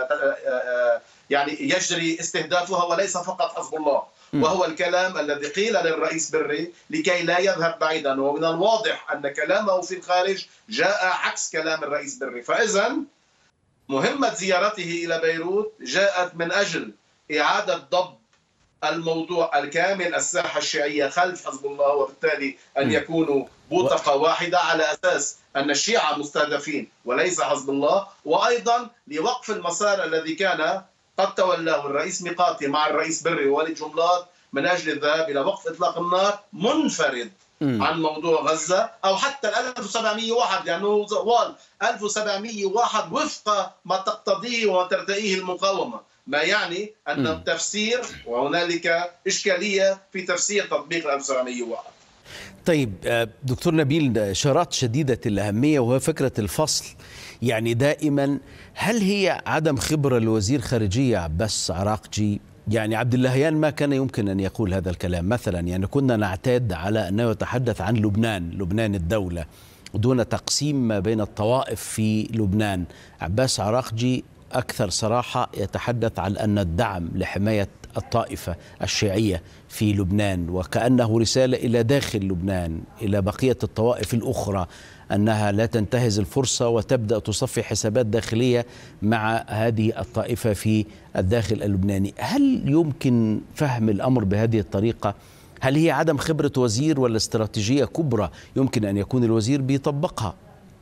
يعني يجري استهدافها وليس فقط حزب الله. وهو الكلام الذي قيل للرئيس بري لكي لا يذهب بعيدا، ومن الواضح أن كلامه في الخارج جاء عكس كلام الرئيس بري. فإذا مهمة زيارته إلى بيروت جاءت من أجل إعادة ضبط الموضوع الكامل، الساحة الشيعية خلف حزب الله، وبالتالي أن يكونوا بوتقة واحدة على أساس أن الشيعة مستهدفين وليس حزب الله، وأيضا لوقف المسار الذي كان قد تولاه الرئيس ميقاتي مع الرئيس بري ووليد جملات من أجل الذهاب إلى وقف إطلاق النار منفرد عن موضوع غزة، أو حتى ألف وسبعمئة وواحد، لأنه زوال ألف وسبعمئة وواحد وفق ما تقتضيه وترتئيه المقاومة، ما يعني أن التفسير وهنالك إشكالية في تفسير تطبيق ألف وسبعمئة وواحد. طيب دكتور نبيل، إشارات شديدة الأهمية وهي فكرة الفصل. يعني دائما هل هي عدم خبرة لوزير خارجية عباس عراقجي؟ يعني عبد اللهيان ما كان يمكن أن يقول هذا الكلام مثلا، يعني كنا نعتاد على أنه يتحدث عن لبنان، لبنان الدولة، دون تقسيم ما بين الطوائف في لبنان. عباس عراقجي أكثر صراحة يتحدث عن أن الدعم لحماية الطائفة الشيعية في لبنان وكأنه رسالة إلى داخل لبنان إلى بقية الطوائف الأخرى أنها لا تنتهز الفرصة وتبدأ تصفي حسابات داخلية مع هذه الطائفة في الداخل اللبناني. هل يمكن فهم الأمر بهذه الطريقة؟ هل هي عدم خبرة وزير ولا استراتيجية كبرى يمكن أن يكون الوزير بيطبقها؟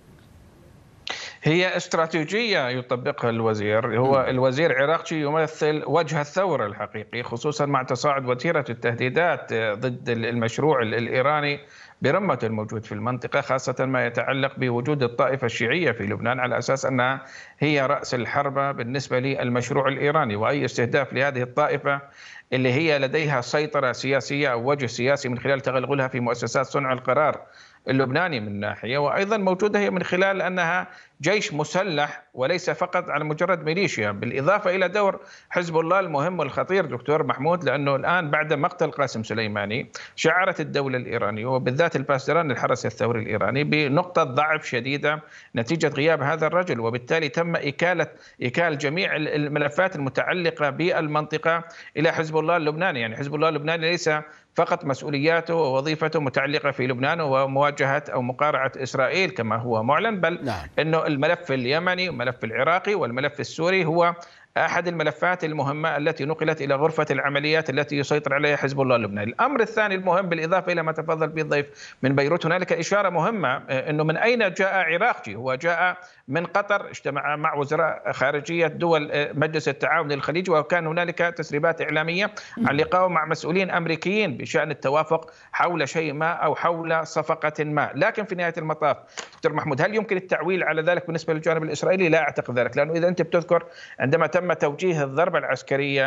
هي استراتيجية يطبقها الوزير. هو الوزير عراقجي يمثل وجه الثورة الحقيقي، خصوصا مع تصاعد وتيرة التهديدات ضد المشروع الإيراني برمة الموجود في المنطقة، خاصة ما يتعلق بوجود الطائفة الشيعية في لبنان على أساس أنها هي رأس الحربة بالنسبة للمشروع الإيراني، وأي استهداف لهذه الطائفة اللي هي لديها سيطرة سياسية أو وجه سياسي من خلال تغلغلها في مؤسسات صنع القرار اللبناني من ناحية، وأيضا موجودة هي من خلال أنها جيش مسلح وليس فقط على مجرد ميليشيا، بالإضافة إلى دور حزب الله المهم والخطير دكتور محمود، لأنه الآن بعد مقتل قاسم سليماني شعرت الدولة الإيرانية وبالذات الباسدران الحرس الثوري الإيراني بنقطة ضعف شديدة نتيجة غياب هذا الرجل، وبالتالي تم إكالة إكال جميع الملفات المتعلقة بالمنطقة إلى حزب الله اللبناني. يعني حزب الله اللبناني ليس فقط مسؤولياته ووظيفته متعلقة في لبنان ومواجهة أو مقارعة إسرائيل كما هو معلن، بل نعم. أنه الملف اليمني والملف العراقي والملف السوري هو أحد الملفات المهمة التي نقلت إلى غرفة العمليات التي يسيطر عليها حزب الله اللبناني. الأمر الثاني المهم بالإضافة إلى ما تفضل به الضيف من بيروت، هنالك إشارة مهمة أنه من أين جاء عراقجي؟ هو جاء من قطر، اجتمع مع وزراء خارجية دول مجلس التعاون الخليجي، وكان هنالك تسريبات إعلامية عن لقائه مع مسؤولين أمريكيين بشأن التوافق حول شيء ما أو حول صفقة ما. لكن في نهاية المطاف دكتور محمود، هل يمكن التعويل على ذلك بالنسبة للجانب الإسرائيلي؟ لا أعتقد ذلك، لأنه إذا أنت بتذكر عندما تم تم توجيه الضربة العسكرية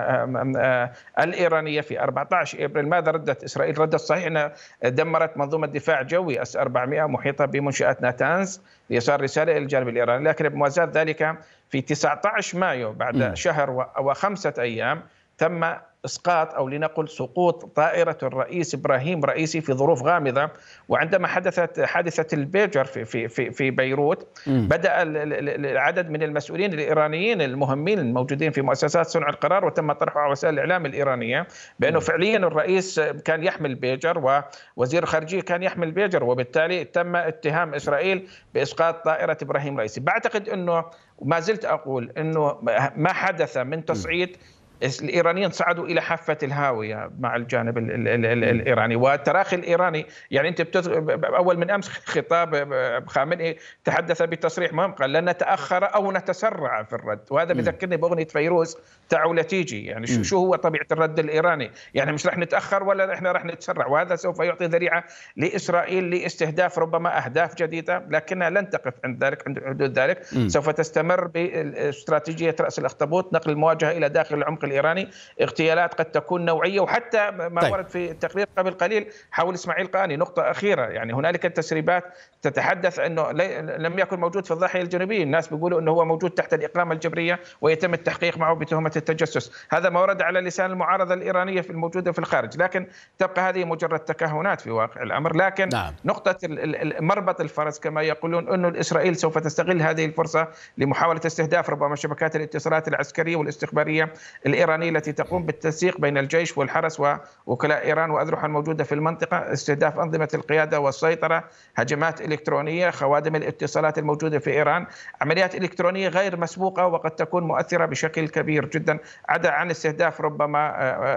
الإيرانية في أربعة عشر إبريل. ماذا ردت إسرائيل؟ ردت صحيح أنها دمرت منظومة دفاع جوي اس أربعمائة محيطة بمنشآت ناتانز لإيصال رسالة إلى الجانب الإيراني، لكن بموازاة ذلك في تسعة عشر مايو بعد م. شهر وخمسة أيام تم إسقاط أو لنقل سقوط طائرة الرئيس إبراهيم رئيسي في ظروف غامضة. وعندما حدثت حادثة البيجر في في في, في بيروت م. بدأ العدد من المسؤولين الإيرانيين المهمين الموجودين في مؤسسات صنع القرار وتم طرحه على وسائل الإعلام الإيرانية بأنه م. فعليا الرئيس كان يحمل بيجر ووزير الخارجية كان يحمل بيجر، وبالتالي تم اتهام إسرائيل بإسقاط طائرة إبراهيم رئيسي. بعتقد أنه ما زلت أقول أنه ما حدث من تصعيد الإيرانيين صعدوا إلى حافة الهاوية مع الجانب ال ال ال الإيراني والتراخي الإيراني. يعني أنت أول من أمس خطاب خامنئي تحدث بتصريح مهم، قال لن نتأخر أو نتسرع في الرد، وهذا بذكرني بأغنية فيروز تعوا لتيجي. يعني شو, شو هو طبيعة الرد الإيراني؟ يعني مش رح نتأخر ولا إحنا رح نتسرع، وهذا سوف يعطي ذريعة لإسرائيل لاستهداف ربما أهداف جديدة، لكنها لن تقف عند ذلك عند حدود ذلك. م. سوف تستمر باستراتيجية رأس الأخطبوط، نقل المواجهة إلى داخل العمق الإيراني، اغتيالات قد تكون نوعية، وحتى ما طيب. ورد في التقرير قبل قليل حول إسماعيل قاني. نقطة أخيرة، يعني هنالك تسريبات تتحدث أنه لم يكن موجود في الضاحية الجنوبية، الناس بيقولوا أنه هو موجود تحت الإقامة الجبرية ويتم التحقيق معه بتهمة التجسس. هذا ما ورد على لسان المعارضة الإيرانية في الموجودة في الخارج، لكن تبقى هذه مجرد تكهنات في واقع الأمر. لكن نعم. نقطة مربط الفرس كما يقولون أنه إسرائيل سوف تستغل هذه الفرصة لمحاولة استهداف ربما شبكات الاتصالات العسكرية والاستخبارية الإيرانية التي تقوم بالتنسيق بين الجيش والحرس ووكلاء إيران وأذرعها الموجودة في المنطقة، استهداف أنظمة القيادة والسيطرة، هجمات إلكترونية، خوادم الاتصالات الموجودة في إيران، عمليات إلكترونية غير مسبوقة وقد تكون مؤثرة بشكل كبير جدا، عدا عن استهداف ربما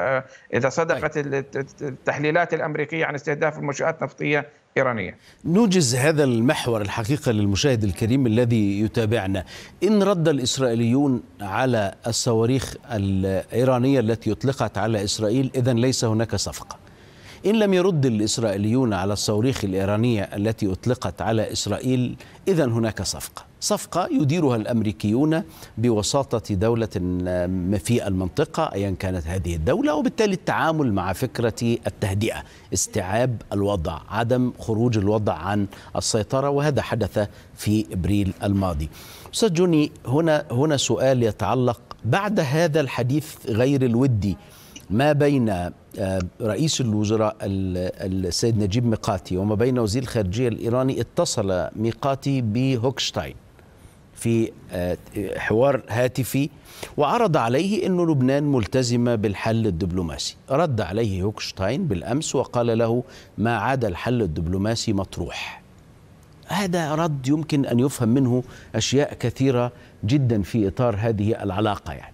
إذا صدقت التحليلات الأمريكية عن استهداف المنشآت نفطية إيرانية. نوجز هذا المحور الحقيقة للمشاهد الكريم الذي يتابعنا. إن رد الإسرائيليون على الصواريخ الإيرانية التي أطلقت على إسرائيل إذن ليس هناك صفقة. إن لم يرد الإسرائيليون على الصواريخ الإيرانية التي أطلقت على إسرائيل إذن هناك صفقة صفقة يديرها الأمريكيون بوساطة دولة في المنطقة أيا كانت هذه الدولة، وبالتالي التعامل مع فكرة التهدئة، استيعاب الوضع، عدم خروج الوضع عن السيطرة، وهذا حدث في إبريل الماضي. أستاذ جوني، هنا هنا سؤال يتعلق بعد هذا الحديث غير الودي ما بين رئيس الوزراء السيد نجيب ميقاتي وما بين وزير الخارجية الإيراني. اتصل ميقاتي بهوكشتاين في حوار هاتفي وعرض عليه أن لبنان ملتزمة بالحل الدبلوماسي. رد عليه هوكشتاين بالأمس وقال له ما عاد الحل الدبلوماسي مطروح. هذا رد يمكن أن يفهم منه أشياء كثيرة جدا في إطار هذه العلاقة. يعني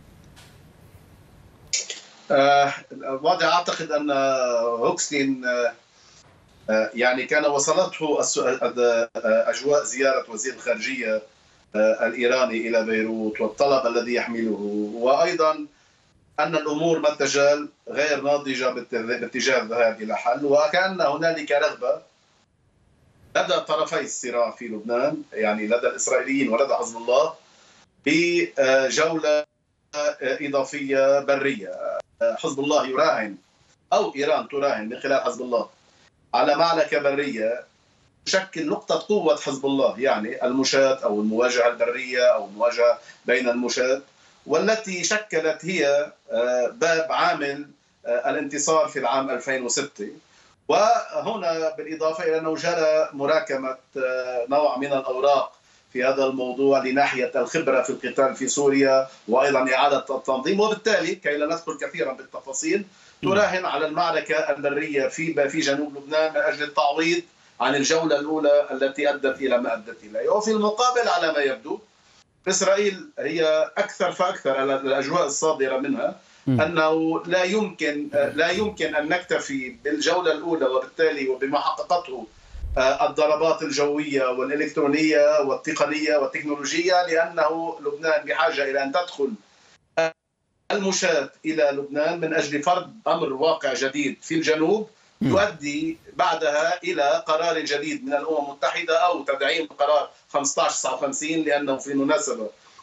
آه واضح أعتقد أن هوكستين آه يعني كان وصلته أجواء زيارة وزير الخارجية آه الإيراني إلى بيروت والطلب الذي يحمله، وأيضا أن الأمور ما تزال غير ناضجة باتجاه الذهاب إلى حل، وكأن هنالك رغبة لدى طرفي الصراع في لبنان، يعني لدى الإسرائيليين ولدى حزب الله، بجولة إضافية برية. حزب الله يراهن أو إيران تراهن من خلال حزب الله على معركة برية تشكل نقطة قوة حزب الله، يعني المشاة أو المواجهة البرية أو المواجهة بين المشاة، والتي شكلت هي باب عامل الانتصار في العام ألفين وستة. وهنا بالإضافة إلى أنه جرى مراكمة نوع من الأوراق في هذا الموضوع لناحية الخبرة في القتال في سوريا وأيضا إعادة التنظيم، وبالتالي كي لا ندخل كثيرا بالتفاصيل تراهن على المعركة البرية في في جنوب لبنان من أجل التعويض عن الجولة الأولى التي أدت إلى ما أدت إليه. وفي المقابل على ما يبدو إسرائيل هي أكثر فأكثر الأجواء الصادرة منها أنه لا يمكن لا يمكن أن نكتفي بالجولة الأولى وبالتالي وبما حققته الضربات الجوية والإلكترونية والتقنية والتكنولوجية، لأنه لبنان بحاجة إلى أن تدخل المشاة إلى لبنان من أجل فرض أمر واقع جديد في الجنوب يؤدي بعدها إلى قرار جديد من الأمم المتحدة أو تدعيم قرار خمسة عشر تسعة وخمسين، لأنه في مناسبة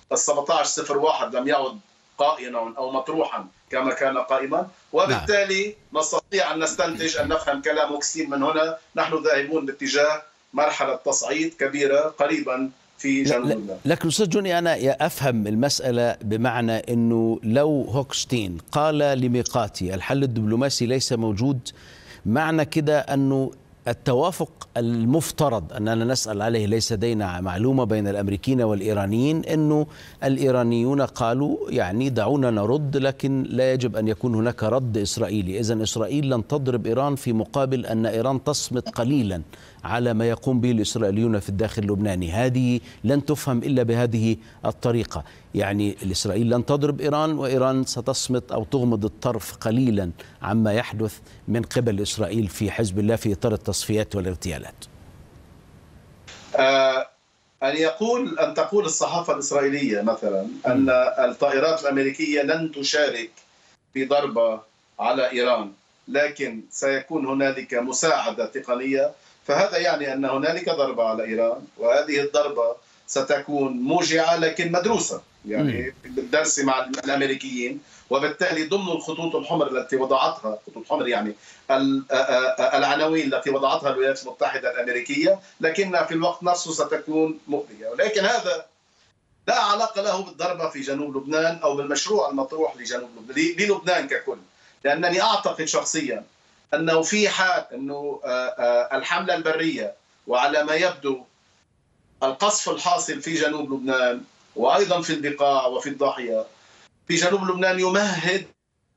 سبعة عشر صفر واحد لم يعد قائما أو مطروحا كما كان قائما، وبالتالي نستطيع أن نستنتج أن نفهم كلام أوكسين من هنا نحن ذاهبون باتجاه مرحلة تصعيد كبيرة قريبا في جنوب لبنان. لكن أستاذ جوني أنا أفهم المسألة بمعنى أنه لو هوكشتين قال لميقاتي الحل الدبلوماسي ليس موجود، معنى كده أنه التوافق المفترض أننا نسأل عليه، ليس لدينا معلومة بين الأمريكيين والإيرانيين، أنه الإيرانيون قالوا يعني دعونا نرد، لكن لا يجب أن يكون هناك رد إسرائيلي. إذن إسرائيل لن تضرب إيران في مقابل أن إيران تصمت قليلا على ما يقوم به الإسرائيليون في الداخل اللبناني. هذه لن تفهم إلا بهذه الطريقة، يعني الإسرائيل لن تضرب إيران وإيران ستصمت أو تغمض الطرف قليلا عما يحدث من قبل إسرائيل في حزب الله في إطار التصفيات والاغتيالات. آه أن يقول أن تقول الصحافة الإسرائيلية مثلا أن الطائرات الأمريكية لن تشارك في ضربة على إيران لكن سيكون هنالك مساعدة تقنية، فهذا يعني أن هنالك ضربة على إيران، وهذه الضربة ستكون موجعة لكن مدروسة، يعني بالدرس مع الأمريكيين، وبالتالي ضمن الخطوط الحمر التي وضعتها، خطوط حمر يعني العناوين التي وضعتها الولايات المتحدة الأمريكية، لكنها في الوقت نفسه ستكون مؤذية. ولكن هذا لا علاقة له بالضربة في جنوب لبنان أو بالمشروع المطروح لجنوب لبنان للبنان ككل، لأنني أعتقد شخصيا أنه في حال أنه الحملة البرية وعلى ما يبدو القصف الحاصل في جنوب لبنان وأيضا في البقاع وفي الضاحية في جنوب لبنان يمهد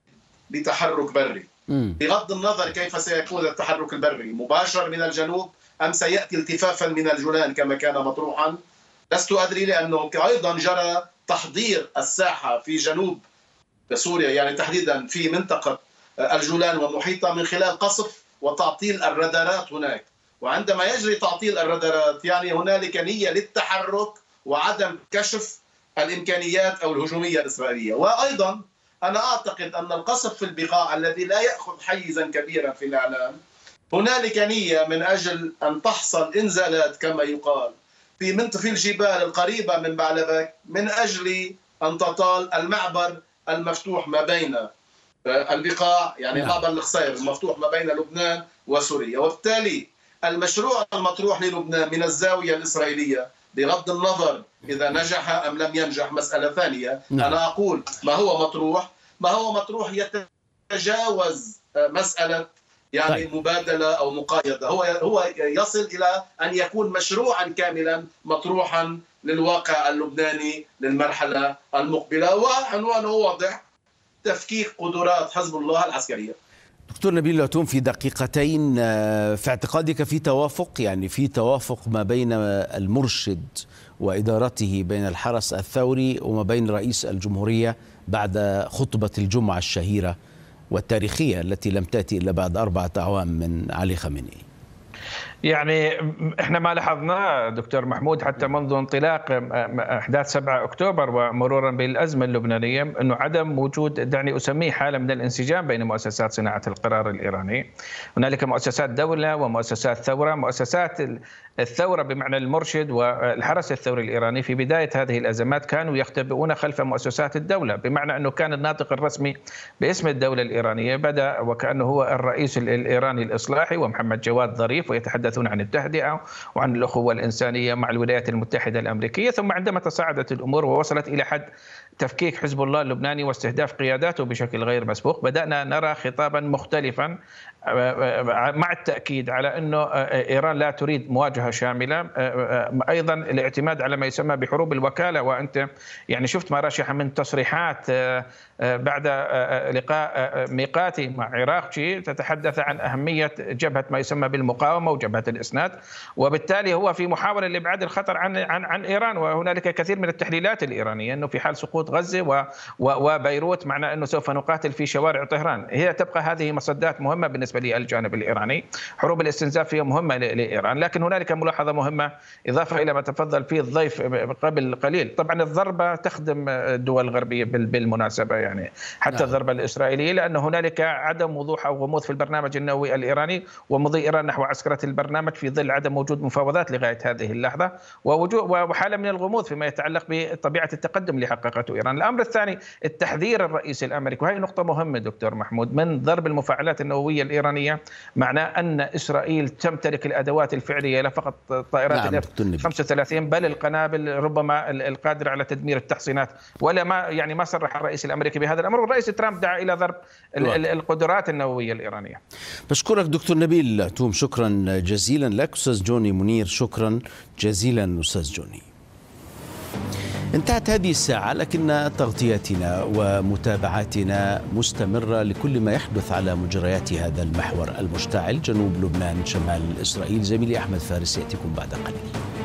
لتحرك بري، بغض النظر كيف سيكون التحرك البري، مباشر من الجنوب أم سيأتي التفافا من الجولان كما كان مطروحا، لست أدري، لأنه أيضا جرى تحضير الساحة في جنوب سوريا، يعني تحديدا في منطقة الجولان ومحيطها من خلال قصف وتعطيل الرادارات هناك. وعندما يجري تعطيل الرادارات يعني هنالك نية للتحرك وعدم كشف الإمكانيات أو الهجومية الإسرائيلية. وأيضا أنا أعتقد أن القصف في البقاع الذي لا يأخذ حيزا كبيرا في الإعلام هنالك نية من أجل أن تحصل إنزالات كما يقال في منطقة في الجبال القريبة من بعلبك من أجل أن تطال المعبر المفتوح ما بين البقاع، يعني معبر القصير المفتوح ما بين لبنان وسوريا. وبالتالي المشروع المطروح للبنان من الزاوية الإسرائيلية بغض النظر إذا نجح أم لم ينجح مسألة ثانية، أنا أقول ما هو مطروح ما هو مطروح يتجاوز مسألة يعني طيب. مبادلة أو مقايضة، هو هو يصل إلى أن يكون مشروعا كاملا مطروحا للواقع اللبناني للمرحلة المقبلة، وعنوانه واضح: تفكيك قدرات حزب الله العسكرية. دكتور نبيل العتوم، في دقيقتين، في اعتقادك في توافق، يعني في توافق ما بين المرشد وإدارته بين الحرس الثوري وما بين رئيس الجمهورية بعد خطبة الجمعة الشهيرة والتاريخية التي لم تأتي إلا بعد أربعة أعوام من علي خامنئي؟ يعني احنا ما لاحظناه دكتور محمود حتى منذ انطلاق احداث سبعة اكتوبر ومرورا بالازمه اللبنانيه، انه عدم وجود، دعني اسميه حاله من الانسجام بين مؤسسات صناعه القرار الايراني. هنالك مؤسسات دوله ومؤسسات ثوره. مؤسسات الثوره بمعنى المرشد والحرس الثوري الايراني في بدايه هذه الازمات كانوا يختبئون خلف مؤسسات الدوله، بمعنى انه كان الناطق الرسمي باسم الدوله الايرانيه بدا وكانه هو الرئيس الايراني الاصلاحي ومحمد جواد ظريف، ويتحدث عن التهدئة وعن الأخوة الإنسانية مع الولايات المتحدة الأمريكية. ثم عندما تصاعدت الأمور ووصلت إلى حد تفكيك حزب الله اللبناني واستهداف قياداته بشكل غير مسبوق، بدأنا نرى خطابا مختلفا، مع التأكيد على أنه إيران لا تريد مواجهة شاملة، أيضا الاعتماد على ما يسمى بحروب الوكالة. وأنت يعني شفت ما رشح من تصريحات بعد لقاء ميقاتي مع عراقجي تتحدث عن أهمية جبهة ما يسمى بالمقاومة وجبهة الإسناد، وبالتالي هو في محاولة لإبعاد الخطر عن عن عن إيران. وهنالك كثير من التحليلات الإيرانية أنه في حال سقوط غزة وبيروت معناه أنه سوف نقاتل في شوارع طهران. هي تبقى هذه مصدات مهمة بالنسبة بالنسبة للجانب الإيراني. حروب الاستنزاف هي مهمة لإيران، لكن هنالك ملاحظة مهمة إضافة إلى ما تفضل فيه الضيف قبل قليل. طبعا الضربة تخدم الدول الغربية بالمناسبة، يعني حتى نعم. الضربة الإسرائيلية، لأن هنالك عدم وضوح أو غموض في البرنامج النووي الإيراني ومضي إيران نحو عسكرة البرنامج في ظل عدم وجود مفاوضات لغاية هذه اللحظة وحالة من الغموض فيما يتعلق بطبيعة التقدم اللي حققته إيران. الأمر الثاني التحذير الرئيسي الأمريكي، وهي نقطة مهمة دكتور محمود، من ضرب المفاعلات النووية الإيرانية، معناه أن إسرائيل تمتلك الأدوات الفعلية لا فقط طائرات نعم. الاف خمسة وثلاثين بل القنابل ربما القادرة على تدمير التحصينات، ولا ما يعني ما صرح الرئيس الأمريكي بهذا الأمر، والرئيس ترامب دعا إلى ضرب القدرات النووية الإيرانية. بشكرك دكتور نبيل توم، شكرا جزيلا لك. أستاذ جوني منير، شكرا جزيلا أستاذ جوني. انتهت هذه الساعة، لكن تغطياتنا ومتابعاتنا مستمرة لكل ما يحدث على مجريات هذا المحور المشتعل، جنوب لبنان، شمال إسرائيل. زميلي أحمد فارس يأتيكم بعد قليل.